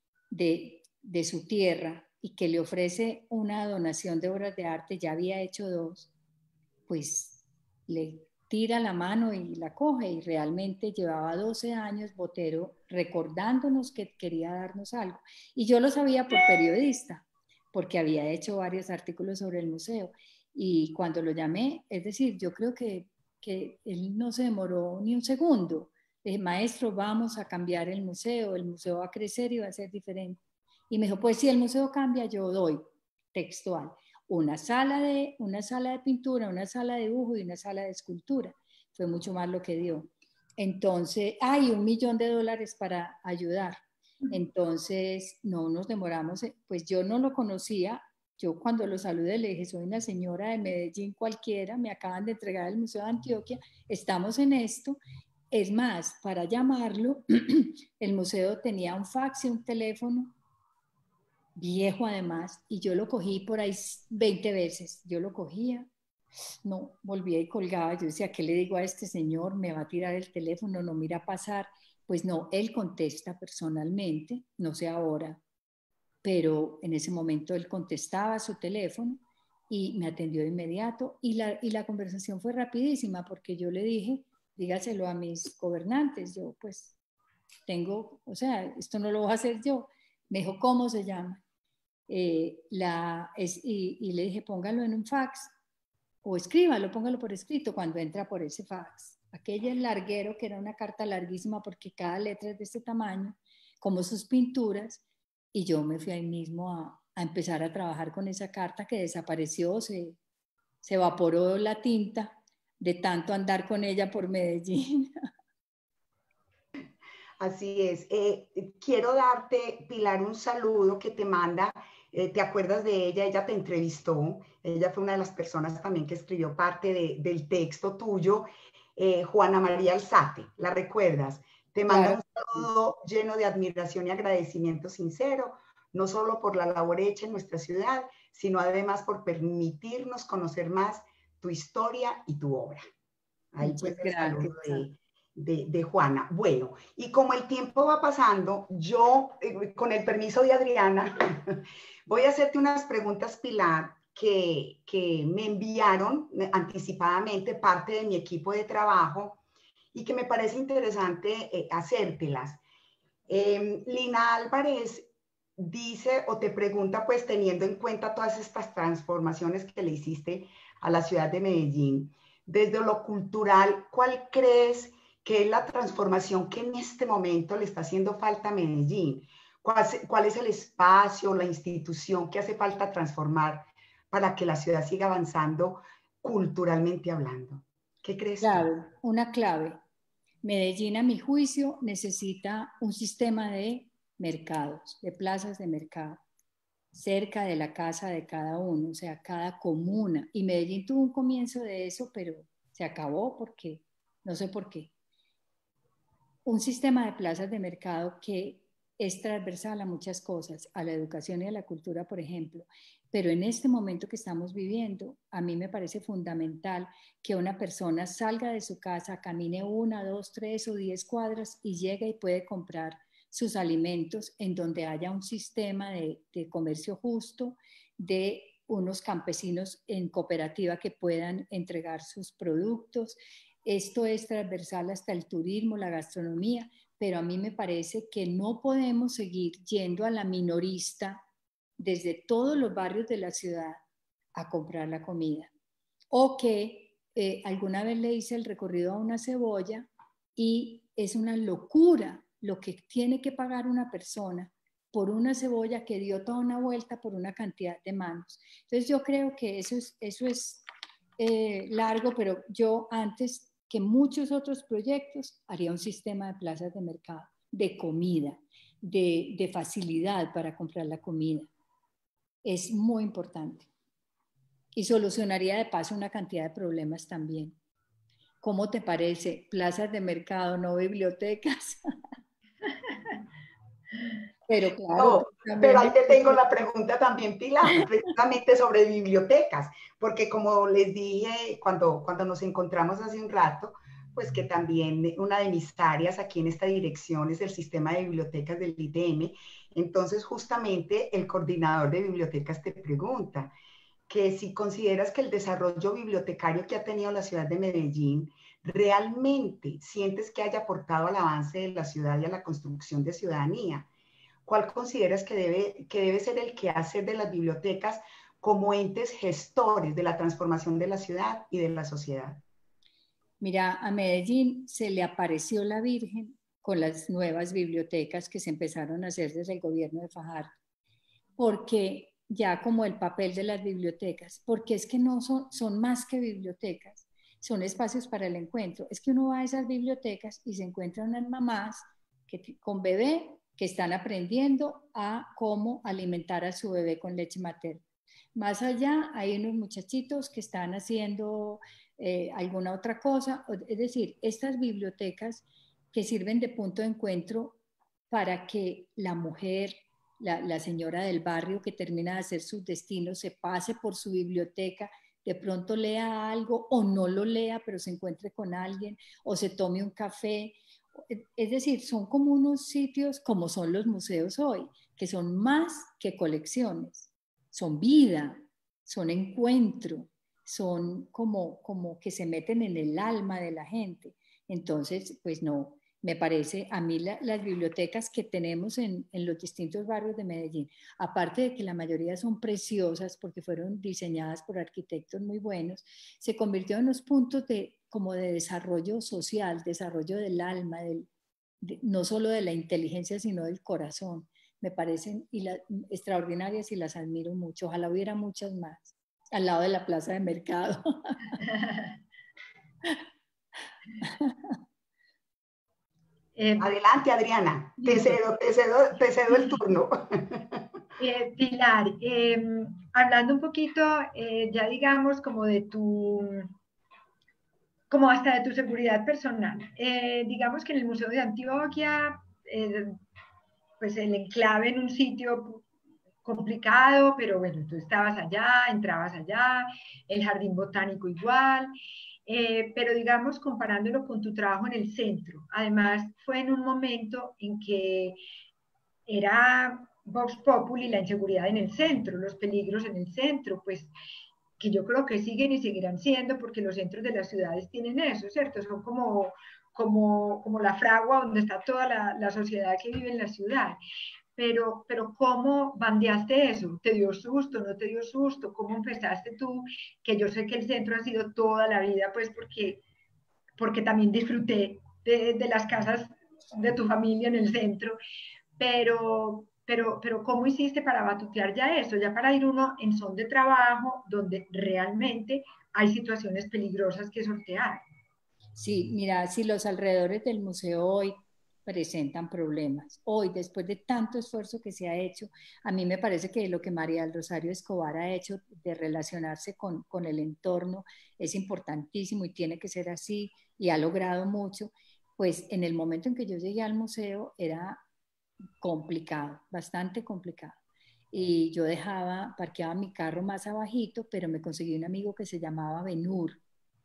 de, de su tierra y que le ofrece una donación de obras de arte, ya había hecho dos, pues le tira la mano y la coge, y realmente llevaba doce años Botero recordándonos que quería darnos algo. Y yo lo sabía por periodista, porque había hecho varios artículos sobre el museo. Y cuando lo llamé, es decir, yo creo que, que él no se demoró ni un segundo. Le dije, maestro, vamos a cambiar el museo, el museo va a crecer y va a ser diferente. Y me dijo, pues si el museo cambia, yo doy, textual, una sala de, una sala de pintura, una sala de dibujo y una sala de escultura. Fue mucho más lo que dio. Entonces, hay un millón de dólares para ayudar. Entonces, no nos demoramos, pues yo no lo conocía. Yo cuando lo saludé le dije, soy una señora de Medellín cualquiera, me acaban de entregar el Museo de Antioquia, estamos en esto. Es más, para llamarlo, el museo tenía un fax y un teléfono, viejo además, y yo lo cogí por ahí veinte veces. Yo lo cogía, no, volvía y colgaba. Yo decía, ¿qué le digo a este señor? ¿Me va a tirar el teléfono? ¿No mira pasar? Pues no, él contesta personalmente, no sé ahora, pero en ese momento él contestaba su teléfono y me atendió de inmediato, y la, y la conversación fue rapidísima porque yo le dije, dígaselo a mis gobernantes, yo pues tengo, o sea, esto no lo voy a hacer yo. Me dijo, ¿cómo se llama? Eh, la, es, y, y le dije, póngalo en un fax o escríbalo, póngalo por escrito cuando entra por ese fax. Aquella larguero, que era una carta larguísima porque cada letra es de este tamaño, como sus pinturas, y yo me fui ahí mismo a, a empezar a trabajar con esa carta que desapareció, se, se evaporó la tinta de tanto andar con ella por Medellín. Así es. Eh, quiero darte, Pilar, un saludo que te manda. Eh, ¿te acuerdas de ella? Ella te entrevistó. Ella fue una de las personas también que escribió parte de, del texto tuyo. Eh, Juana María Alzate, ¿la recuerdas? Te manda Claro. un saludo lleno de admiración y agradecimiento sincero, no solo por la labor hecha en nuestra ciudad, sino además por permitirnos conocer más tu historia y tu obra. Ahí Muchas pues el gracias. saludo de, de, de Juana. Bueno, y como el tiempo va pasando, yo, eh, con el permiso de Adriana, voy a hacerte unas preguntas, Pilar, que, que me enviaron anticipadamente parte de mi equipo de trabajo y que me parece interesante eh, hacértelas. Eh, Lina Álvarez dice o te pregunta, pues teniendo en cuenta todas estas transformaciones que le hiciste a la ciudad de Medellín, desde lo cultural, ¿cuál crees que es la transformación que en este momento le está haciendo falta a Medellín? ¿Cuál, cuál es el espacio, la institución que hace falta transformar para que la ciudad siga avanzando culturalmente hablando? ¿Qué crees tú? Clave, una clave. Medellín, a mi juicio, necesita un sistema de mercados, de plazas de mercado, cerca de la casa de cada uno, o sea, cada comuna. Y Medellín tuvo un comienzo de eso, pero se acabó porque, no sé por qué. Un sistema de plazas de mercado que es transversal a muchas cosas, a la educación y a la cultura, por ejemplo. Pero en este momento que estamos viviendo, a mí me parece fundamental que una persona salga de su casa, camine una, dos, tres o diez cuadras y llegue y puede comprar sus alimentos en donde haya un sistema de, de comercio justo, de unos campesinos en cooperativa que puedan entregar sus productos. Esto es transversal hasta el turismo, la gastronomía, pero a mí me parece que no podemos seguir yendo a la minorista desde todos los barrios de la ciudad a comprar la comida. O que eh, alguna vez le hice el recorrido a una cebolla y es una locura lo que tiene que pagar una persona por una cebolla que dio toda una vuelta por una cantidad de manos. Entonces yo creo que eso es, eso es eh, largo, pero yo antes que muchos otros proyectos haría un sistema de plazas de mercado, de comida, de, de facilidad para comprar la comida. Es muy importante. Y solucionaría de paso una cantidad de problemas también. ¿Cómo te parece? Plazas de mercado, no bibliotecas. Pero claro, No, pero ahí te tengo la pregunta también, Pilar, precisamente sobre bibliotecas, porque como les dije cuando, cuando nos encontramos hace un rato, pues que también una de mis áreas aquí en esta dirección es el sistema de bibliotecas del I T M. Entonces, justamente el coordinador de bibliotecas te pregunta que si consideras que el desarrollo bibliotecario que ha tenido la ciudad de Medellín realmente sientes que haya aportado al avance de la ciudad y a la construcción de ciudadanía. ¿Cuál consideras que debe, que debe ser el quehacer de las bibliotecas como entes gestores de la transformación de la ciudad y de la sociedad? Mira, a Medellín se le apareció la Virgen con las nuevas bibliotecas que se empezaron a hacer desde el gobierno de Fajardo, porque ya como el papel de las bibliotecas, porque es que no son, son más que bibliotecas, son espacios para el encuentro. Es que uno va a esas bibliotecas y se encuentra unas mamás que, con bebé que están aprendiendo a cómo alimentar a su bebé con leche materna. Más allá hay unos muchachitos que están haciendo eh, alguna otra cosa. Es decir, estas bibliotecas que sirven de punto de encuentro para que la mujer, la, la señora del barrio que termina de hacer sus destinos, se pase por su biblioteca, de pronto lea algo o no lo lea, pero se encuentre con alguien o se tome un café. Es decir, son como unos sitios como son los museos hoy, que son más que colecciones, son vida, son encuentro, son como, como que se meten en el alma de la gente. Entonces, pues no, Me parece, a mí la, las bibliotecas que tenemos en, en los distintos barrios de Medellín, aparte de que la mayoría son preciosas porque fueron diseñadas por arquitectos muy buenos, se convirtió en unos puntos de, como de desarrollo social, desarrollo del alma, del, de, no solo de la inteligencia, sino del corazón. Me parecen y la, extraordinarias y las admiro mucho. Ojalá hubiera muchas más, al lado de la plaza de mercado. Eh, Adelante, Adriana, te cedo, te cedo, te cedo el turno. Eh, Pilar, eh, hablando un poquito, eh, ya digamos, como de tu, como hasta de tu seguridad personal. Eh, digamos que en el Museo de Antioquia, eh, pues el enclave en un sitio complicado, pero bueno, tú estabas allá, entrabas allá, el jardín botánico igual, eh, pero digamos comparándolo con tu trabajo en el centro. Además, fue en un momento en que era Vox Populi la inseguridad en el centro, los peligros en el centro, pues que yo creo que siguen y seguirán siendo porque los centros de las ciudades tienen eso, ¿cierto? Son como, como, como la fragua donde está toda la, la sociedad que vive en la ciudad. Pero, pero ¿cómo bandeaste eso? ¿Te dio susto? ¿No te dio susto? ¿Cómo empezaste tú? Que yo sé que el centro ha sido toda la vida, pues porque, porque también disfruté de, de las casas de tu familia en el centro, pero, pero, pero ¿cómo hiciste para batutear ya eso? Ya para ir uno en son de trabajo donde realmente hay situaciones peligrosas que sortear. Sí, mira, si los alrededores del museo hoy presentan problemas, hoy, después de tanto esfuerzo que se ha hecho, a mí me parece que lo que María del Rosario Escobar ha hecho de relacionarse con, con el entorno es importantísimo y tiene que ser así y ha logrado mucho, pues en el momento en que yo llegué al museo era complicado, bastante complicado. Y yo dejaba, parqueaba mi carro más abajito, pero me conseguí un amigo que se llamaba Benur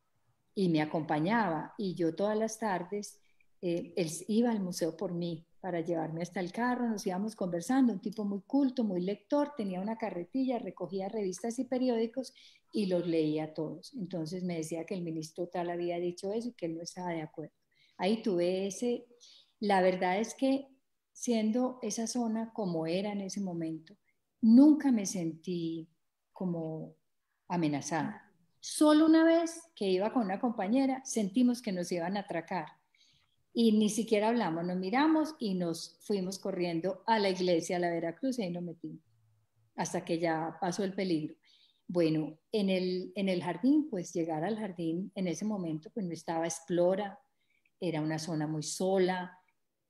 y me acompañaba. Y yo todas las tardes, eh, él iba al museo por mí para llevarme hasta el carro, nos íbamos conversando, un tipo muy culto, muy lector, tenía una carretilla, recogía revistas y periódicos y los leía todos. Entonces me decía que el ministro tal había dicho eso y que él no estaba de acuerdo. Ahí tuve ese, la verdad es que siendo esa zona como era en ese momento, nunca me sentí como amenazada. Solo una vez que iba con una compañera sentimos que nos iban a atracar y ni siquiera hablamos, nos miramos y nos fuimos corriendo a la iglesia, a la Veracruz, y ahí nos metimos hasta que ya pasó el peligro. Bueno, en el, en el jardín, pues llegar al jardín en ese momento, pues no estaba Explora, era una zona muy sola,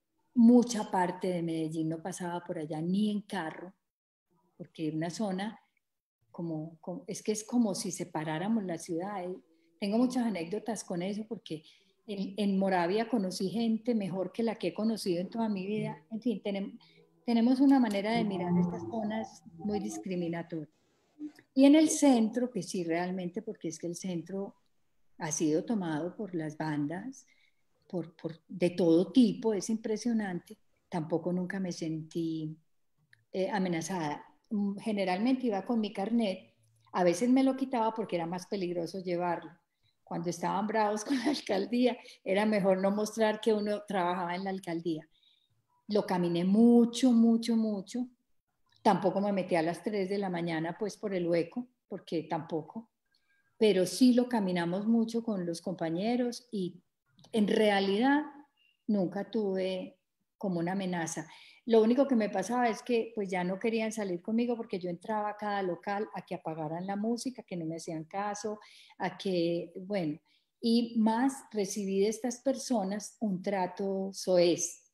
mucha parte de Medellín no pasaba por allá ni en carro, porque era una zona como, como es que es como si separáramos la ciudad. Tengo muchas anécdotas con eso porque en, en Moravia conocí gente mejor que la que he conocido en toda mi vida. En fin, tenemos, tenemos una manera de mirar estas zonas muy discriminatoria. Y en el centro, que sí realmente, porque es que el centro ha sido tomado por las bandas, por, por, de todo tipo, es impresionante. Tampoco nunca me sentí eh, amenazada. Generalmente iba con mi carnet, a veces me lo quitaba porque era más peligroso llevarlo. Cuando estaban bravos con la alcaldía, era mejor no mostrar que uno trabajaba en la alcaldía. Lo caminé mucho, mucho, mucho. Tampoco me metí a las tres de la mañana, pues por el hueco, porque tampoco. Pero sí lo caminamos mucho con los compañeros y en realidad nunca tuve como una amenaza. Lo único que me pasaba es que pues ya no querían salir conmigo porque yo entraba a cada local a que apagaran la música, que no me hacían caso, a que, bueno, y más recibí de estas personas un trato soez.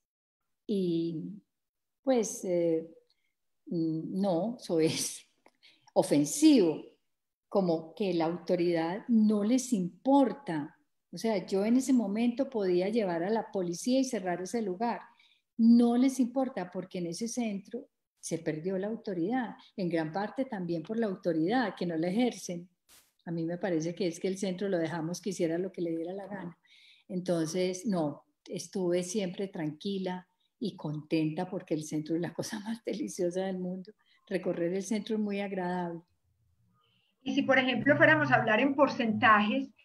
Y pues eh, no, soez, ofensivo, como que la autoridad no les importa. O sea, yo en ese momento podía llevar a la policía y cerrar ese lugar. No les importa porque en ese centro se perdió la autoridad, en gran parte también por la autoridad, que no la ejercen. A mí me parece que es que el centro lo dejamos que hiciera lo que le diera la gana. Entonces, no, estuve siempre tranquila y contenta porque el centro es la cosa más deliciosa del mundo. Recorrer el centro es muy agradable. Y si, por ejemplo, fuéramos a hablar en porcentajes,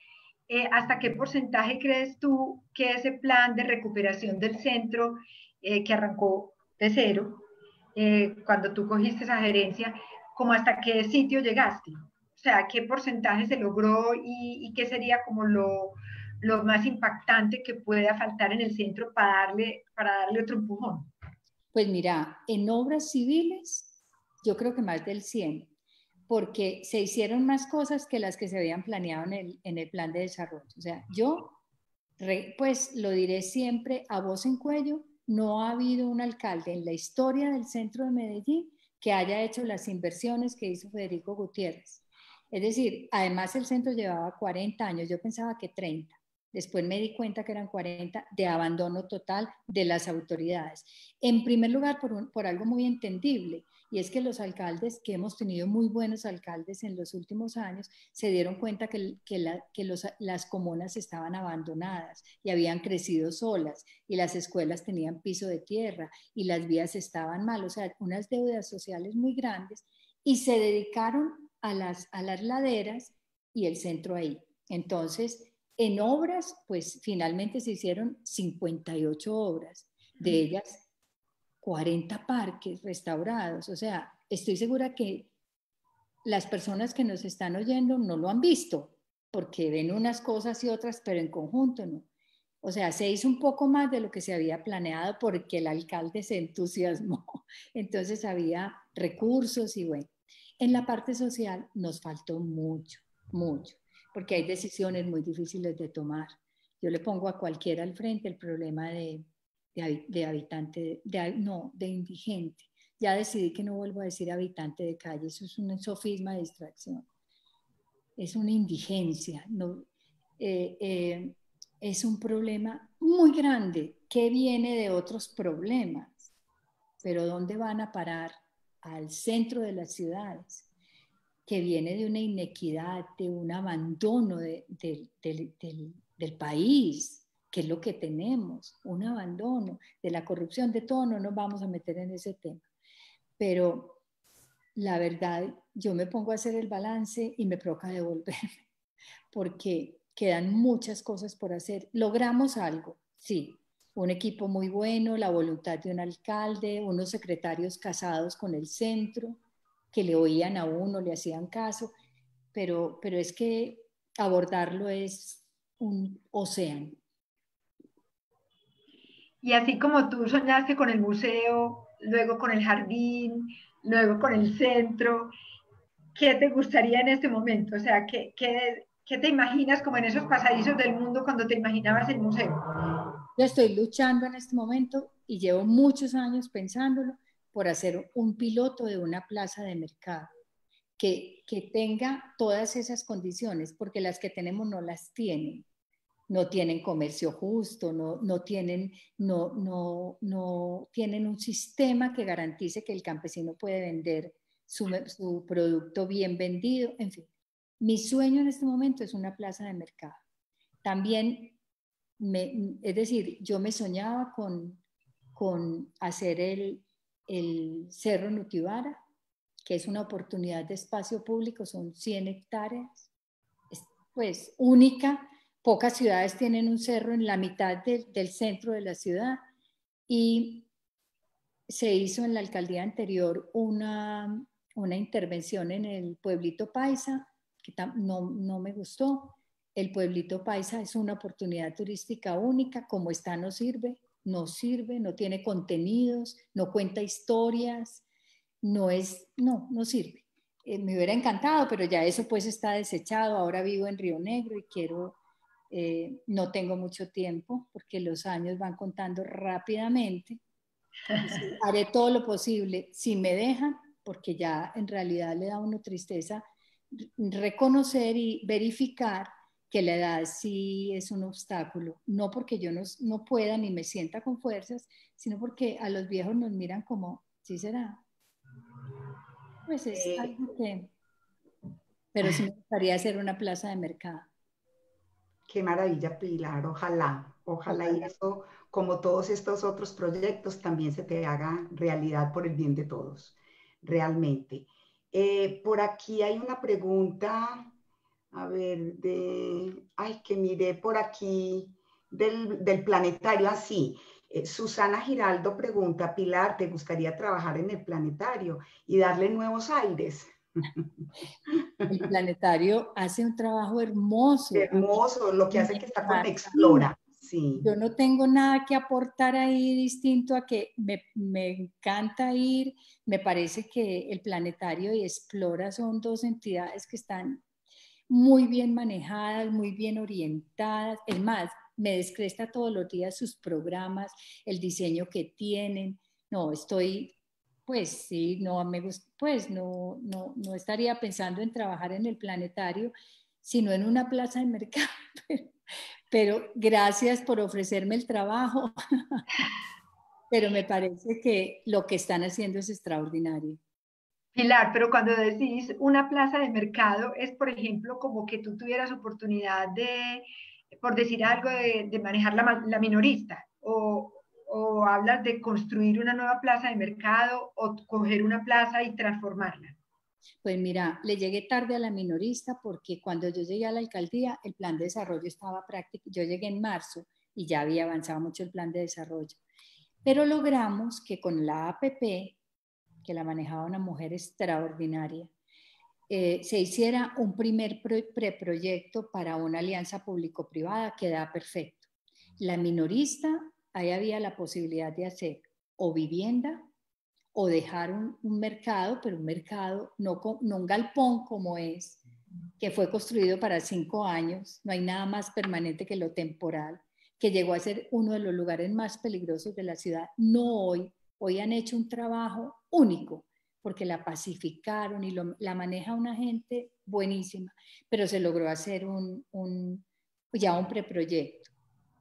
eh, ¿hasta qué porcentaje crees tú que ese plan de recuperación del centro, eh, que arrancó de cero, eh, cuando tú cogiste esa gerencia, como hasta qué sitio llegaste? O sea, ¿qué porcentaje se logró y, y qué sería como lo, lo más impactante que pueda faltar en el centro para darle, para darle otro empujón? Pues mira, en obras civiles, yo creo que más del cien, porque se hicieron más cosas que las que se habían planeado en el, en el plan de desarrollo. O sea, yo, re, pues lo diré siempre a voz en cuello, no ha habido un alcalde en la historia del centro de Medellín que haya hecho las inversiones que hizo Federico Gutiérrez. Es decir, además el centro llevaba cuarenta años, yo pensaba que treinta. Después me di cuenta que eran cuarenta de abandono total de las autoridades. En primer lugar, por, un, por algo muy entendible, y es que los alcaldes, que hemos tenido muy buenos alcaldes en los últimos años, se dieron cuenta que, que, la, que los, las comunas estaban abandonadas y habían crecido solas, y las escuelas tenían piso de tierra, y las vías estaban mal, o sea, unas deudas sociales muy grandes, y se dedicaron a las, a las laderas y el centro ahí. Entonces, en obras, pues finalmente se hicieron cincuenta y ocho obras, de ellas cuarenta parques restaurados. O sea, estoy segura que las personas que nos están oyendo no lo han visto, porque ven unas cosas y otras, pero en conjunto no. O sea, se hizo un poco más de lo que se había planeado porque el alcalde se entusiasmó. Entonces había recursos y bueno. En la parte social nos faltó mucho, mucho, porque hay decisiones muy difíciles de tomar. Yo le pongo a cualquiera al frente el problema de, de, de habitante, de, no, de indigente. Ya decidí que no vuelvo a decir habitante de calle, eso es un sofisma de distracción. Es una indigencia, no, eh, eh, es un problema muy grande que viene de otros problemas, pero ¿dónde van a parar? Al centro de las ciudades, que viene de una inequidad, de un abandono de, de, de, de, del país, que es lo que tenemos, un abandono de la corrupción, de todo, no nos vamos a meter en ese tema. Pero la verdad, yo me pongo a hacer el balance y me provoca devolverme, porque quedan muchas cosas por hacer. Logramos algo, sí, un equipo muy bueno, la voluntad de un alcalde, unos secretarios casados con el centro, que le oían a uno, le hacían caso, pero, pero es que abordarlo es un océano. Y así como tú soñaste con el museo, luego con el jardín, luego con el centro, ¿qué te gustaría en este momento? O sea, ¿qué, qué, qué te imaginas como en esos pasadizos del mundo cuando te imaginabas el museo? Yo estoy luchando en este momento y llevo muchos años pensándolo por hacer un piloto de una plaza de mercado que, que tenga todas esas condiciones, porque las que tenemos no las tienen. No tienen comercio justo, no, no, tienen, no, no, no tienen un sistema que garantice que el campesino puede vender su, su producto bien vendido, en fin. Mi sueño en este momento es una plaza de mercado. También, me, es decir, yo me soñaba con, con hacer el, el Cerro Nutibara, que es una oportunidad de espacio público, son cien hectáreas, es, pues única. Pocas ciudades tienen un cerro en la mitad de, del centro de la ciudad y se hizo en la alcaldía anterior una, una intervención en el pueblito paisa que no, no me gustó. El pueblito paisa es una oportunidad turística única, como está no sirve, no sirve, no tiene contenidos, no cuenta historias, no es, no, no sirve. Eh, me hubiera encantado, pero ya eso pues está desechado. Ahora vivo en Río Negro y quiero, eh, no tengo mucho tiempo porque los años van contando rápidamente. Sí, haré todo lo posible, si me dejan, porque ya en realidad le da a uno tristeza reconocer y verificar que la edad sí es un obstáculo, no porque yo no, no pueda ni me sienta con fuerzas, sino porque a los viejos nos miran como, ¿sí será? Pues es eh, algo que, pero sí me gustaría hacer una plaza de mercado. Qué maravilla, Pilar, ojalá, ojalá, ojalá y eso, como todos estos otros proyectos, también se te haga realidad por el bien de todos, realmente. Eh, por aquí hay una pregunta a ver, de, ay, que miré por aquí del, del planetario, así. Eh, Susana Giraldo pregunta, Pilar, ¿te gustaría trabajar en el planetario y darle nuevos aires? El planetario hace un trabajo hermoso. Hermoso, lo que Me hace que está con fascina. Explora. Sí. Yo no tengo nada que aportar ahí distinto a que me, me encanta ir. Me parece que el planetario y Explora son dos entidades que están muy bien manejadas, muy bien orientadas. Es más, me descresta todos los días sus programas, el diseño que tienen. No, estoy, pues sí, no me gusta, pues no, no, no estaría pensando en trabajar en el planetario, sino en una plaza de mercado. Pero gracias por ofrecerme el trabajo. Pero me parece que lo que están haciendo es extraordinario. Pilar, pero cuando decís una plaza de mercado, es por ejemplo como que tú tuvieras oportunidad de, por decir algo, de, de manejar la, la minorista, o, o hablas de construir una nueva plaza de mercado, o coger una plaza y transformarla. Pues mira, le llegué tarde a la minorista porque cuando yo llegué a la alcaldía, el plan de desarrollo estaba práctico. Yo llegué en marzo y ya había avanzado mucho el plan de desarrollo. Pero logramos que con la A P P, que la manejaba una mujer extraordinaria, eh, se hiciera un primer preproyecto para una alianza público-privada que da perfecto. La minorista, ahí había la posibilidad de hacer o vivienda o dejar un, un mercado, pero un mercado, no, no un galpón como es, que fue construido para cinco años, no hay nada más permanente que lo temporal, que llegó a ser uno de los lugares más peligrosos de la ciudad. No hoy, hoy han hecho un trabajo único, porque la pacificaron y lo, la maneja una gente buenísima, pero se logró hacer un, un, ya un preproyecto.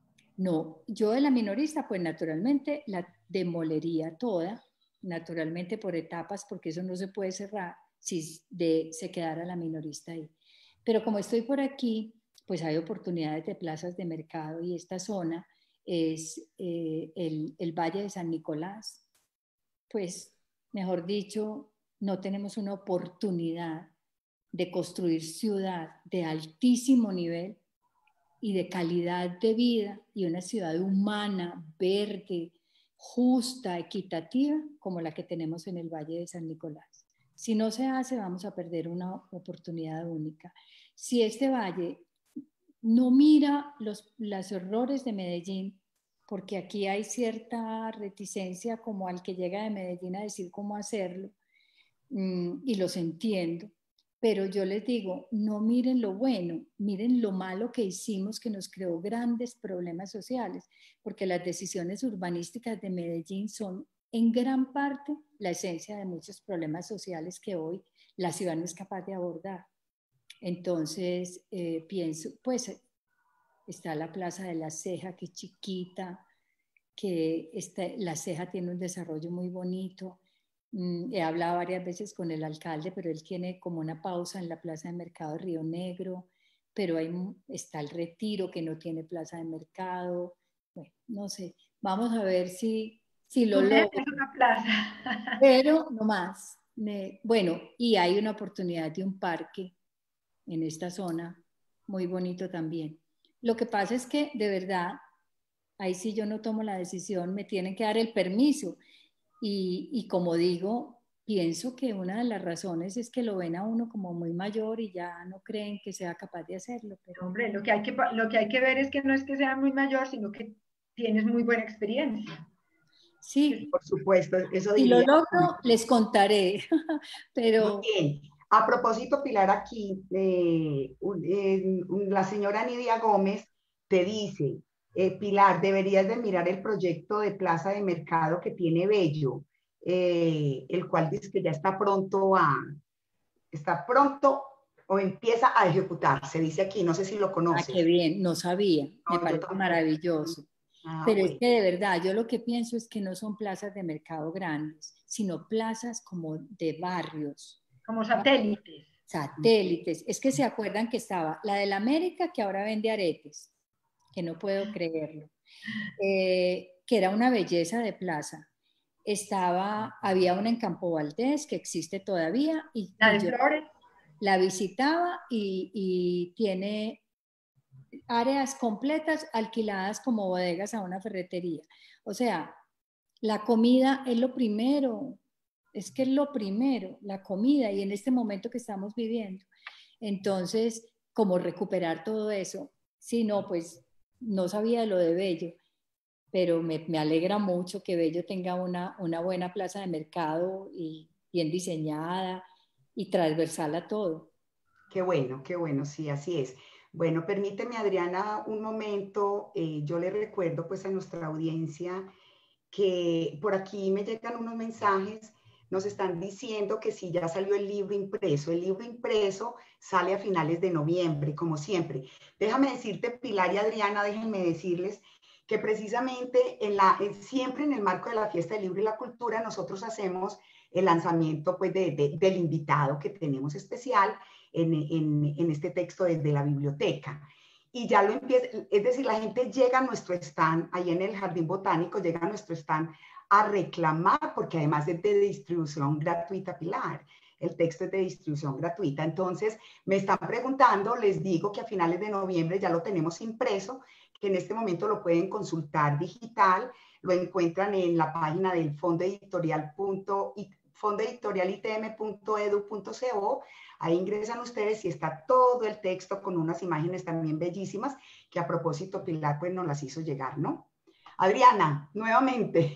No, yo de la minorista, pues naturalmente la demolería toda, naturalmente por etapas, porque eso no se puede cerrar si de, se quedara la minorista ahí. Pero como estoy por aquí, pues hay oportunidades de plazas de mercado y esta zona es eh, el, el Valle de San Nicolás. Pues, mejor dicho, no tenemos una oportunidad de construir ciudad de altísimo nivel y de calidad de vida y una ciudad humana, verde, justa, equitativa, como la que tenemos en el Valle de San Nicolás. Si no se hace, vamos a perder una oportunidad única. Si este valle no mira los, los errores de Medellín, porque aquí hay cierta reticencia como al que llega de Medellín a decir cómo hacerlo, mmm, y los entiendo, pero yo les digo, no miren lo bueno, miren lo malo que hicimos que nos creó grandes problemas sociales, porque las decisiones urbanísticas de Medellín son en gran parte la esencia de muchos problemas sociales que hoy la ciudad no es capaz de abordar. Entonces, eh, pienso, pues está la Plaza de la Ceja, que es chiquita, que está, la Ceja tiene un desarrollo muy bonito. Mm, he hablado varias veces con el alcalde, pero él tiene como una pausa en la Plaza de Mercado de Río Negro, pero hay, está el Retiro, que no tiene plaza de mercado. Bueno, no sé, vamos a ver si, si lo logro. Es una plaza. Pero no más. Me, bueno, y hay una oportunidad de un parque en esta zona, muy bonito también. Lo que pasa es que, de verdad, ahí sí yo no tomo la decisión, me tienen que dar el permiso. Y, y como digo, pienso que una de las razones es que lo ven a uno como muy mayor y ya no creen que sea capaz de hacerlo. Pero... Hombre, lo que, hay que, lo que hay que ver es que no es que sea muy mayor, sino que tienes muy buena experiencia. Sí, por supuesto, eso si diría. lo logro, les contaré. Pero... Muy bien. A propósito, Pilar, aquí eh, un, eh, la señora Nidia Gómez te dice, eh, Pilar, deberías de mirar el proyecto de plaza de mercado que tiene Bello, eh, el cual dice que ya está pronto a, está pronto o empieza a ejecutarse, dice aquí, no sé si lo Ah, conoces. qué bien, no sabía, no, me parece maravilloso. Ah, Pero bueno. es que de verdad, yo lo que pienso es que no son plazas de mercado grandes, sino plazas como de barrios. Como satélites. Satélites. Es que se acuerdan que estaba la de la América, que ahora vende aretes, que no puedo creerlo, eh, que era una belleza de plaza. Estaba, había una en Campo Valdés, que existe todavía. Y, La y de yo, Flores. La visitaba y, y tiene áreas completas alquiladas como bodegas a una ferretería. O sea, la comida es lo primero, es que es lo primero, la comida, y en este momento que estamos viviendo. Entonces, ¿cómo recuperar todo eso? Sí, no, pues no sabía de lo de Bello, pero me, me alegra mucho que Bello tenga una, una buena plaza de mercado y bien diseñada y transversal a todo. Qué bueno, qué bueno, sí, así es. Bueno, permíteme, Adriana, un momento. Eh, yo le recuerdo pues a nuestra audiencia que por aquí me llegan unos mensajes, nos están diciendo que sí, ya salió el libro impreso. El libro impreso sale a finales de noviembre, como siempre. Déjame decirte, Pilar y Adriana, déjenme decirles que precisamente en la, en, siempre en el marco de la Fiesta del Libro y la Cultura, nosotros hacemos el lanzamiento pues, de, de, del invitado que tenemos especial en, en, en este texto desde la biblioteca. Y ya lo empieza, es decir, la gente llega a nuestro stand, ahí en el Jardín Botánico, llega a nuestro stand a reclamar, porque además es de distribución gratuita, Pilar, el texto es de distribución gratuita. Entonces, me están preguntando, les digo que a finales de noviembre ya lo tenemos impreso, que en este momento lo pueden consultar digital, lo encuentran en la página del fondo editorial, fondo editorial I T M punto edu punto co. Ahí ingresan ustedes y está todo el texto con unas imágenes también bellísimas que a propósito Pilar pues nos las hizo llegar, ¿no? Adriana, nuevamente.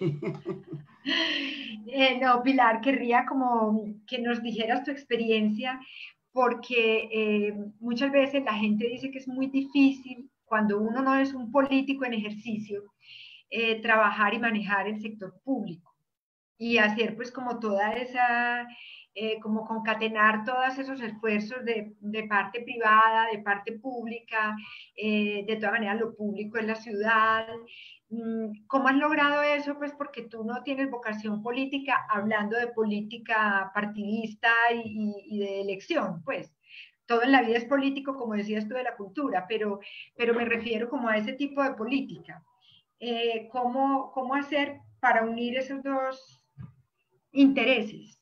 Eh, no, Pilar, querría como que nos dijeras tu experiencia, porque eh, muchas veces la gente dice que es muy difícil cuando uno no es un político en ejercicio, eh, trabajar y manejar el sector público y hacer pues como toda esa, eh, como concatenar todos esos esfuerzos de, de parte privada, de parte pública, eh, de todas maneras lo público en la ciudad. ¿Cómo has logrado eso? Pues porque tú no tienes vocación política, hablando de política partidista y, y, y de elección, pues. Todo en la vida es político, como decías tú, de la cultura, pero, pero me refiero como a ese tipo de política. Eh, ¿cómo, ¿Cómo hacer para unir esos dos intereses?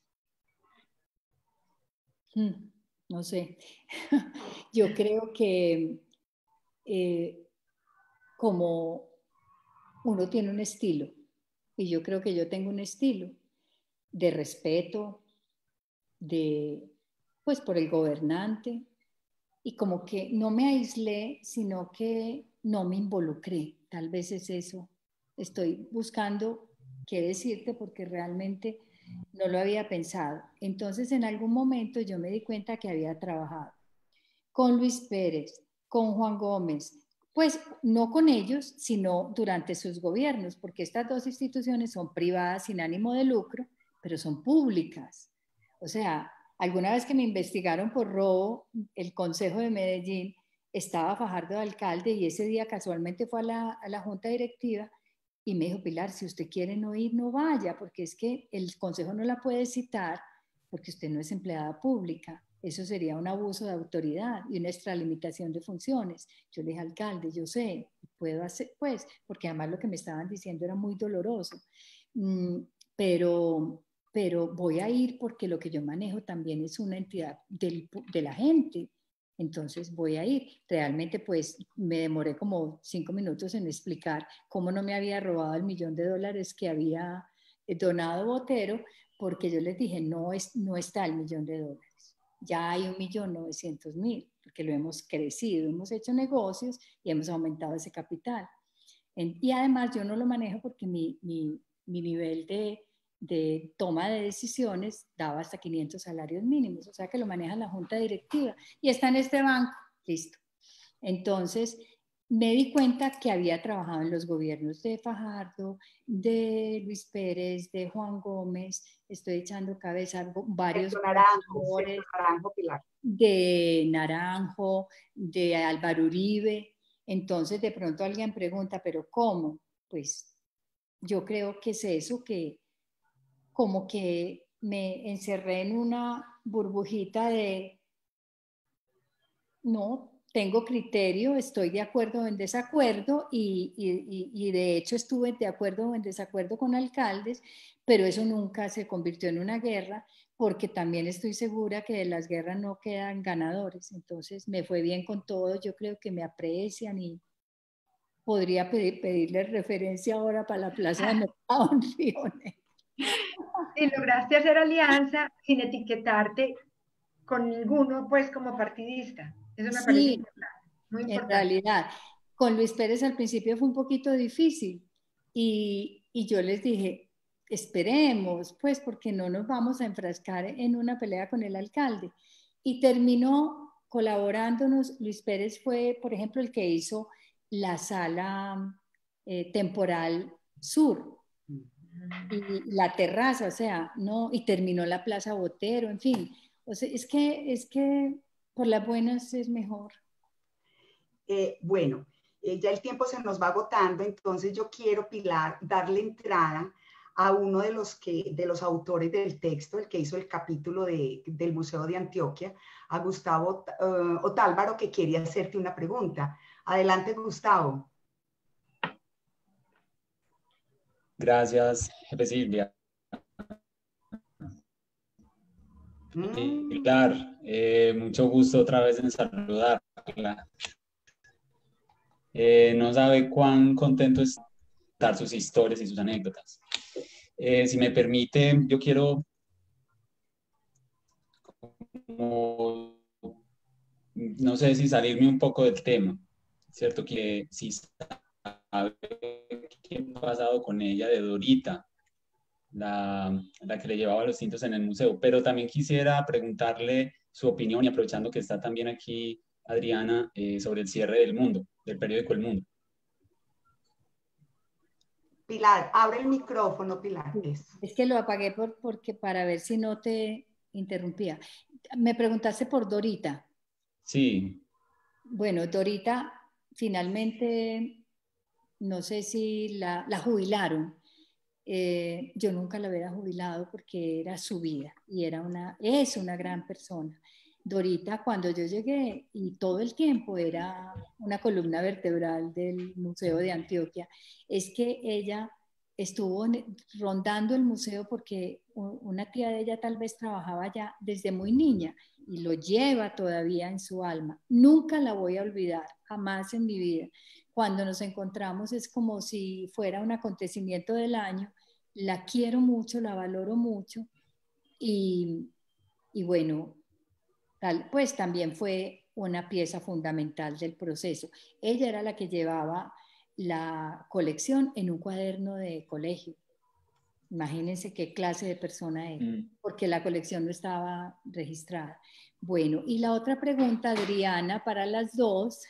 Hmm, no sé. Yo creo que eh, como uno tiene un estilo, y yo creo que yo tengo un estilo de respeto, de, pues por el gobernante, y como que no me aislé, sino que no me involucré. Tal vez es eso. Estoy buscando qué decirte porque realmente no lo había pensado. Entonces, en algún momento yo me di cuenta que había trabajado con Luis Pérez, con Juan Gómez, pues no con ellos, sino durante sus gobiernos, porque estas dos instituciones son privadas sin ánimo de lucro, pero son públicas. O sea, alguna vez que me investigaron por robo, el Consejo de Medellín estaba Fajardo de alcalde y ese día casualmente fue a la, a la junta directiva y me dijo, Pilar, si usted quiere no ir, no vaya, porque es que el consejo no la puede citar porque usted no es empleada pública. Eso sería un abuso de autoridad y una extralimitación de funciones. Yo le dije, alcalde, yo sé, puedo hacer, pues, porque además lo que me estaban diciendo era muy doloroso. Mm, pero, pero voy a ir porque lo que yo manejo también es una entidad del, de la gente. Entonces voy a ir. Realmente pues me demoré como cinco minutos en explicar cómo no me había robado el millón de dólares que había donado Botero, porque yo les dije, no, es, no está el millón de dólares. Ya hay un millón novecientos mil, porque lo hemos crecido, hemos hecho negocios y hemos aumentado ese capital. En, y además yo no lo manejo porque mi, mi, mi nivel de, de toma de decisiones daba hasta quinientos salarios mínimos, o sea que lo maneja la junta directiva y está en este banco, listo. Entonces me di cuenta que había trabajado en los gobiernos de Fajardo, de Luis Pérez, de Juan Gómez, estoy echando cabeza, varios Naranjo, Naranjo, Pilar. de Naranjo, de Álvaro Uribe. Entonces de pronto alguien pregunta, ¿pero cómo? Pues yo creo que es eso, que como que me encerré en una burbujita de, no, tengo criterio, estoy de acuerdo o en desacuerdo y, y, y de hecho estuve de acuerdo o en desacuerdo con alcaldes, pero eso nunca se convirtió en una guerra porque también estoy segura que de las guerras no quedan ganadores. Entonces me fue bien con todo, yo creo que me aprecian y podría pedir, pedirle referencia ahora para la plaza de mercado en Río Negro. Y lograste hacer alianza sin etiquetarte con ninguno, pues, como partidista. Eso me parece Sí, importante, muy en importante. realidad, con Luis Pérez al principio fue un poquito difícil y, y yo les dije, esperemos, pues, porque no nos vamos a enfrascar en una pelea con el alcalde. Y terminó colaborándonos. Luis Pérez fue, por ejemplo, el que hizo la sala eh, temporal sur y la terraza, o sea, no, y terminó la Plaza Botero, en fin. O sea, es que, es que por las buenas es mejor. Eh, bueno, eh, ya el tiempo se nos va agotando, entonces yo quiero, Pilar, darle entrada a uno de los, que, de los autores del texto, el que hizo el capítulo de, del Museo de Antioquia, a Gustavo uh, Otálvaro, que quería hacerte una pregunta. Adelante, Gustavo. Gracias, jefe Silvia. Mm. Pilar, eh, mucho gusto otra vez en saludarla. Eh, no sabe cuán contento es dar sus historias y sus anécdotas. Eh, si me permite, yo quiero, como, no sé si salirme un poco del tema, ¿cierto? Que si sabe qué ha pasado con ella de Dorita, la, la que le llevaba los tintos en el museo, pero también quisiera preguntarle su opinión y aprovechando que está también aquí Adriana, eh, sobre el cierre del Mundo, del periódico El Mundo. Pilar, abre el micrófono, Pilar. Eso. Es que lo apagué por, porque para ver si no te interrumpía. Me preguntaste por Dorita. Sí. Bueno, Dorita finalmente, no sé si la, la jubilaron. Eh, yo nunca la hubiera jubilado porque era su vida y era una, es una gran persona. Dorita, cuando yo llegué, y todo el tiempo era una columna vertebral del Museo de Antioquia, es que ella estuvo rondando el museo porque una tía de ella tal vez trabajaba allá desde muy niña y lo lleva todavía en su alma. Nunca la voy a olvidar, jamás en mi vida. Cuando nos encontramos es como si fuera un acontecimiento del año. La quiero mucho, la valoro mucho y, y bueno, tal, pues también fue una pieza fundamental del proceso. Ella era la que llevaba la colección en un cuaderno de colegio. Imagínense qué clase de persona era, mm. porque la colección no estaba registrada. Bueno, y la otra pregunta, Adriana, para las dos,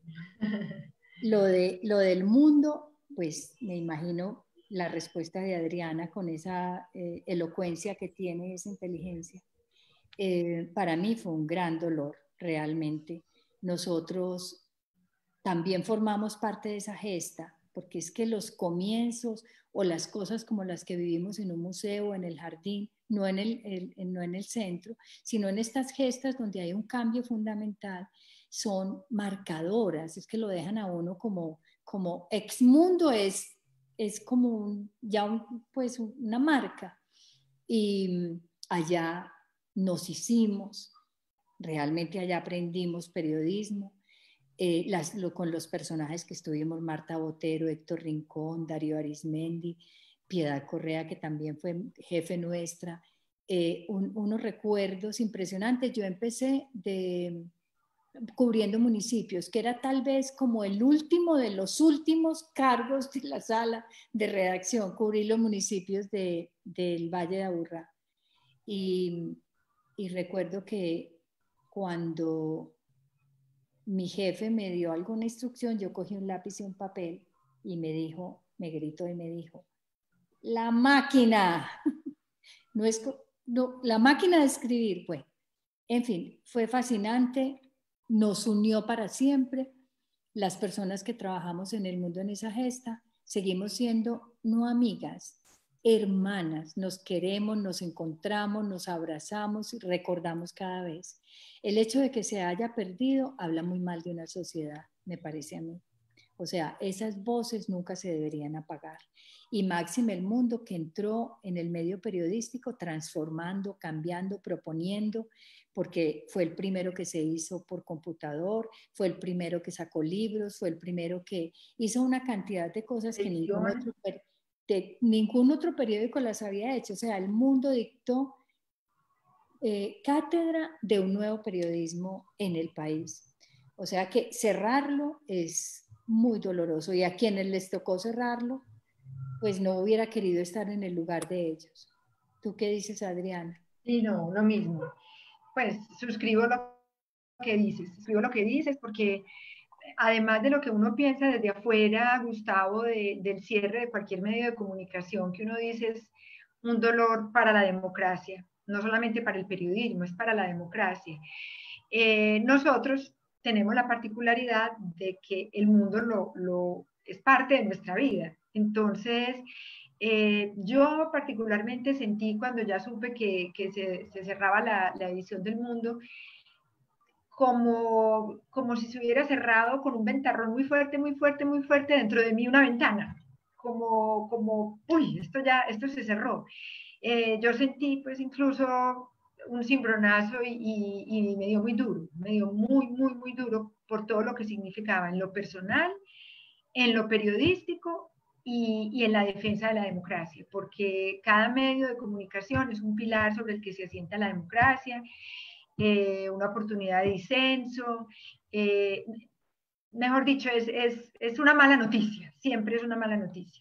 lo, de, lo del mundo, pues me imagino la respuesta de Adriana con esa eh, elocuencia que tiene, esa inteligencia. Eh, para mí fue un gran dolor, realmente. Nosotros también formamos parte de esa gesta, porque es que los comienzos o las cosas como las que vivimos en un museo, en el jardín, no en el, el, no en el centro, sino en estas gestas donde hay un cambio fundamental, son marcadoras, es que lo dejan a uno como, como exmundo, es, es como un, ya un, pues una marca. Y allá nos hicimos, realmente allá aprendimos periodismo, eh, las, lo, con los personajes que estuvimos, Marta Botero, Héctor Rincón, Darío Arismendi, Piedad Correa, que también fue jefe nuestra, eh, un, unos recuerdos impresionantes. Yo empecé de, cubriendo municipios, que era tal vez como el último de los últimos cargos de la sala de redacción, cubrir los municipios de, del Valle de Aburrá. Y, y recuerdo que cuando mi jefe me dio alguna instrucción, yo cogí un lápiz y un papel y me dijo, me gritó y me dijo, la máquina, no es, no, la máquina de escribir, pues. En fin, fue fascinante, nos unió para siempre. Las personas que trabajamos en el mundo en esa gesta, seguimos siendo no amigas, hermanas, nos queremos, nos encontramos, nos abrazamos y recordamos cada vez. El hecho de que se haya perdido habla muy mal de una sociedad, me parece a mí, O sea, esas voces nunca se deberían apagar. Y máxime el mundo que entró en el medio periodístico transformando, cambiando, proponiendo, porque fue el primero que se hizo por computador, fue el primero que sacó libros, fue el primero que hizo una cantidad de cosas que ningún otro, de, ningún otro periódico las había hecho. O sea, el mundo dictó eh, cátedra de un nuevo periodismo en el país. O sea que cerrarlo es muy doloroso, y a quienes les tocó cerrarlo, pues no hubiera querido estar en el lugar de ellos. ¿Tú qué dices, Adriana? Sí, no, lo mismo. Pues suscribo lo que dices, suscribo lo que dices, porque además de lo que uno piensa desde afuera, Gustavo, de, del cierre de cualquier medio de comunicación, que uno dice es un dolor para la democracia, no solamente para el periodismo, es para la democracia. Eh, nosotros tenemos la particularidad de que el mundo lo, lo, es parte de nuestra vida. Entonces, eh, yo particularmente sentí cuando ya supe que, que se, se cerraba la, la edición del Mundo, como, como si se hubiera cerrado con un ventarrón muy fuerte, muy fuerte, muy fuerte dentro de mí una ventana. Como, como uy, esto ya, esto se cerró. Eh, yo sentí pues incluso un cimbronazo y, y, y me dio muy duro, me dio muy, muy, muy duro por todo lo que significaba en lo personal, en lo periodístico y, y en la defensa de la democracia, porque cada medio de comunicación es un pilar sobre el que se asienta la democracia, eh, una oportunidad de disenso, eh, mejor dicho, es, es, es una mala noticia, siempre es una mala noticia.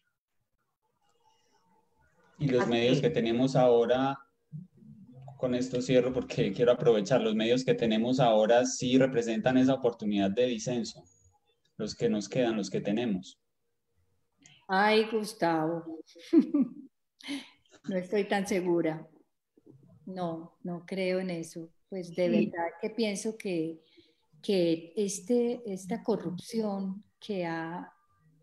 Y los medios que tenemos ahora, con esto cierro porque quiero aprovechar, los medios que tenemos ahora sí representan esa oportunidad de disenso, los que nos quedan, los que tenemos. Ay, Gustavo, no estoy tan segura. No, no creo en eso. Pues de Sí. verdad que pienso que, que este, esta corrupción que ha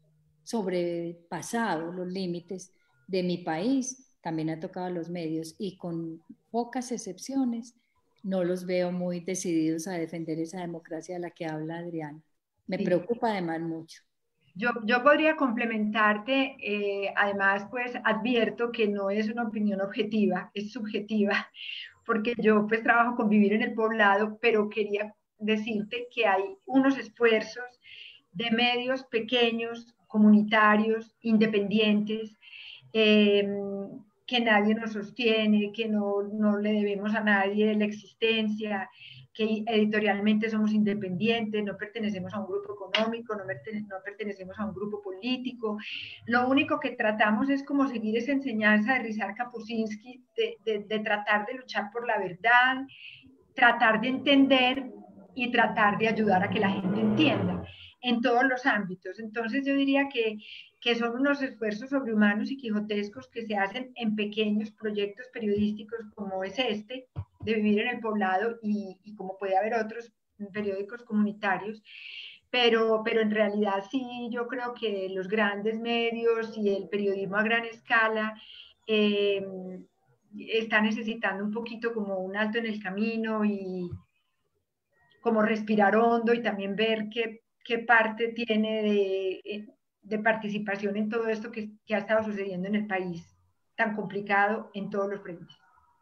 sobrepasado los límites de mi país también ha tocado a los medios, y con pocas excepciones no los veo muy decididos a defender esa democracia de la que habla Adriana. Me Sí. preocupa además mucho. Yo, yo podría complementarte, eh, además pues advierto que no es una opinión objetiva, es subjetiva, porque yo pues trabajo con Vivir en el Poblado, pero quería decirte que hay unos esfuerzos de medios pequeños, comunitarios, independientes, eh, que nadie nos sostiene, que no, no le debemos a nadie la existencia, que editorialmente somos independientes, no pertenecemos a un grupo económico, no, no pertenecemos a un grupo político. Lo único que tratamos es como seguir esa enseñanza de Ryszard Kapuscinski, de, de, de tratar de luchar por la verdad, tratar de entender y tratar de ayudar a que la gente entienda en todos los ámbitos. Entonces yo diría que, que son unos esfuerzos sobrehumanos y quijotescos que se hacen en pequeños proyectos periodísticos como es este, de Vivir en el Poblado, y, y como puede haber otros periódicos comunitarios, pero, pero en realidad sí, yo creo que los grandes medios y el periodismo a gran escala eh, está necesitando un poquito como un alto en el camino, y como respirar hondo y también ver qué, qué parte tiene de, de participación en todo esto que, que ha estado sucediendo en el país, tan complicado en todos los frentes.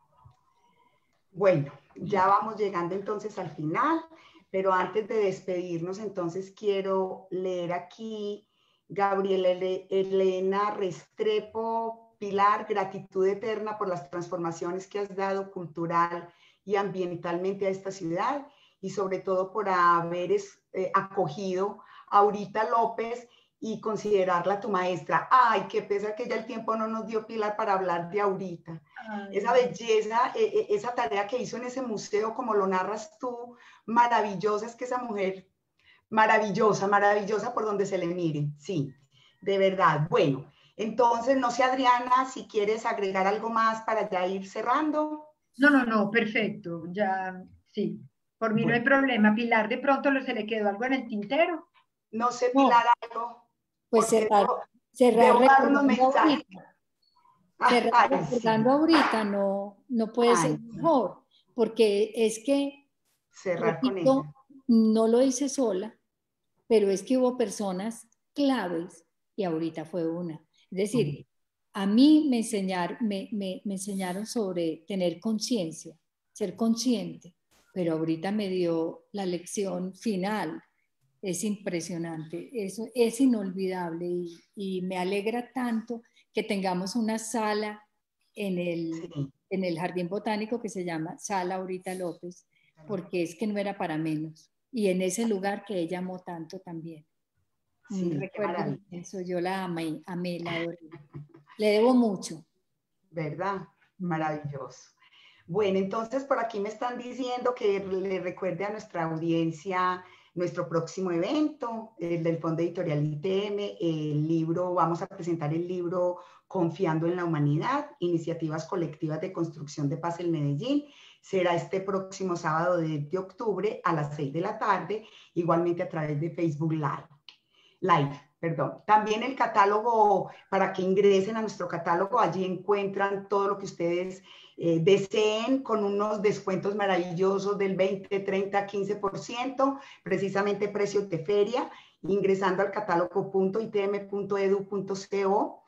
Bueno, ya vamos llegando entonces al final, pero antes de despedirnos, entonces quiero leer aquí Gabriela Elena Restrepo Pilar, gratitud eterna por las transformaciones que has dado cultural y ambientalmente a esta ciudad, y sobre todo por haber eh, acogido a Aurita López y considerarla tu maestra. Ay, qué pesa que ya el tiempo no nos dio, Pilar, para hablar de Aurita. Ay. Esa belleza, eh, esa tarea que hizo en ese museo, como lo narras tú, maravillosa, es que esa mujer, maravillosa, maravillosa por donde se le mire, sí, de verdad. Bueno, entonces, no sé, Adriana, si quieres agregar algo más para ya ir cerrando. No, no, no, perfecto, ya, sí. Por mí bueno. No hay problema. Pilar, de pronto se le quedó algo en el tintero. No sé, Pilar, no. algo. Pues cerrar, cerrar recordando ahorita. Cerrar Ay, recordando sí. ahorita no, no puede Ay, ser mejor, porque es que, cerrar repito, con ella. No lo hice sola, pero es que hubo personas claves y ahorita fue una. Es decir, a mí me, enseñar, me, me, me enseñaron sobre tener conciencia, ser consciente, pero ahorita me dio la lección final. Es impresionante, eso es inolvidable y, y me alegra tanto que tengamos una sala en el, Sí. en el Jardín Botánico que se llama Sala Aurita López, porque es que no era para menos. Y en ese lugar que ella amó tanto también. Sí, Un qué recuerdo maravilla. inmenso, yo la amé, amé, la adoré. Le debo mucho. ¿Verdad? Maravilloso. Bueno, entonces por aquí me están diciendo que le recuerde a nuestra audiencia nuestro próximo evento, el del Fondo Editorial I T M, el libro, vamos a presentar el libro Confiando en la Humanidad, Iniciativas Colectivas de Construcción de Paz en Medellín. Será este próximo sábado de octubre a las seis de la tarde, igualmente a través de Facebook Live. Live, perdón. También el catálogo, para que ingresen a nuestro catálogo, allí encuentran todo lo que ustedes eh, deseen con unos descuentos maravillosos del veinte, treinta, quince por ciento, precisamente precio de feria, ingresando al catálogo punto i t m punto edu punto co.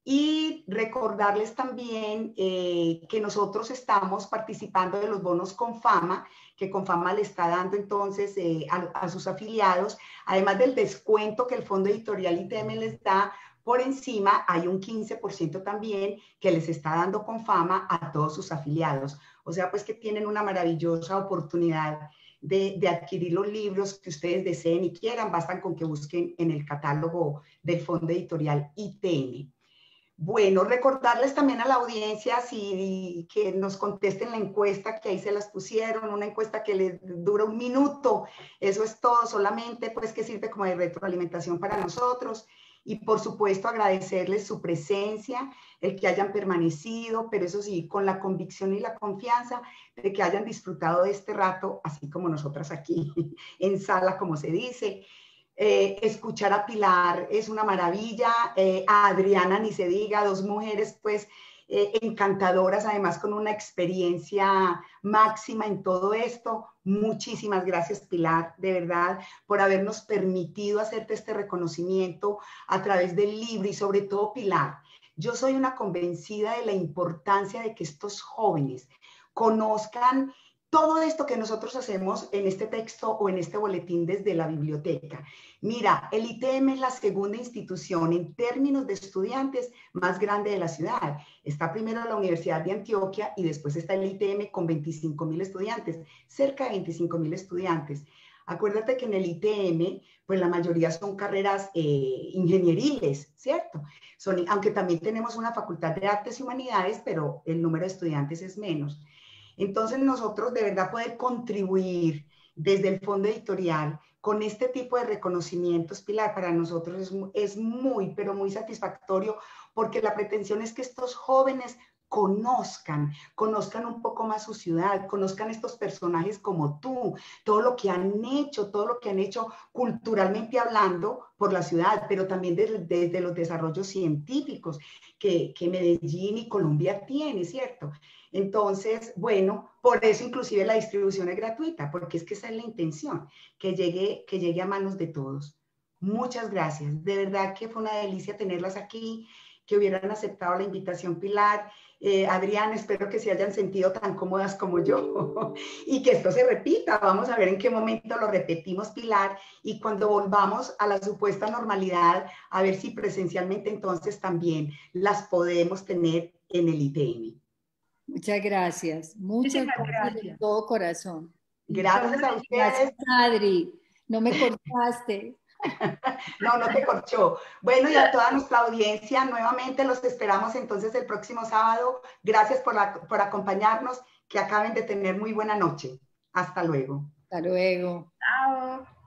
Y recordarles también eh, que nosotros estamos participando de los bonos Confama, que Confama le está dando entonces eh, a, a sus afiliados, además del descuento que el Fondo Editorial I T M les da por encima, hay un quince por ciento también que les está dando Confama a todos sus afiliados. O sea, pues que tienen una maravillosa oportunidad de, de adquirir los libros que ustedes deseen y quieran, bastan con que busquen en el catálogo del Fondo Editorial I T M. Bueno, recordarles también a la audiencia si, que nos contesten la encuesta que ahí se las pusieron, una encuesta que les dura un minuto, eso es todo, solamente pues que sirve como de retroalimentación para nosotros y por supuesto agradecerles su presencia, el que hayan permanecido, pero eso sí, con la convicción y la confianza de que hayan disfrutado de este rato, así como nosotras aquí en sala, como se dice. Eh, escuchar a Pilar es una maravilla, eh, a Adriana ni se diga, dos mujeres pues eh, encantadoras, además con una experiencia máxima en todo esto. Muchísimas gracias, Pilar, de verdad, por habernos permitido hacerte este reconocimiento a través del libro y sobre todo, Pilar, yo soy una convencida de la importancia de que estos jóvenes conozcan todo esto que nosotros hacemos en este texto o en este boletín desde la biblioteca. Mira, el I T M es la segunda institución en términos de estudiantes más grande de la ciudad. Está primero la Universidad de Antioquia y después está el I T M con veinticinco mil estudiantes, cerca de veinticinco mil estudiantes. Acuérdate que en el I T M, pues la mayoría son carreras eh, ingenieriles, ¿cierto? Son, aunque también tenemos una facultad de artes y humanidades, pero el número de estudiantes es menos. Entonces nosotros de verdad poder contribuir desde el fondo editorial con este tipo de reconocimientos, Pilar, para nosotros es, es muy, pero muy satisfactorio porque la pretensión es que estos jóvenes conozcan, conozcan un poco más su ciudad, conozcan estos personajes como tú, todo lo que han hecho, todo lo que han hecho culturalmente hablando por la ciudad, pero también desde, desde los desarrollos científicos que, que Medellín y Colombia tiene, ¿cierto? Entonces, bueno, por eso inclusive la distribución es gratuita, porque es que esa es la intención, que llegue, que llegue a manos de todos. Muchas gracias, de verdad que fue una delicia tenerlas aquí, que hubieran aceptado la invitación, Pilar. Eh, Adrián, espero que se hayan sentido tan cómodas como yo y que esto se repita. Vamos a ver en qué momento lo repetimos, Pilar, y cuando volvamos a la supuesta normalidad, a ver si presencialmente entonces también las podemos tener en el I T M. Muchas gracias, muchas Muchísimas gracias de gracias. todo corazón. Gracias a ustedes. Gracias, Adri. No me cortaste. No, no te corchó. Bueno, y a toda nuestra audiencia, nuevamente los esperamos entonces el próximo sábado. Gracias por, la, por acompañarnos. Que acaben de tener muy buena noche. Hasta luego. Hasta luego. Chao.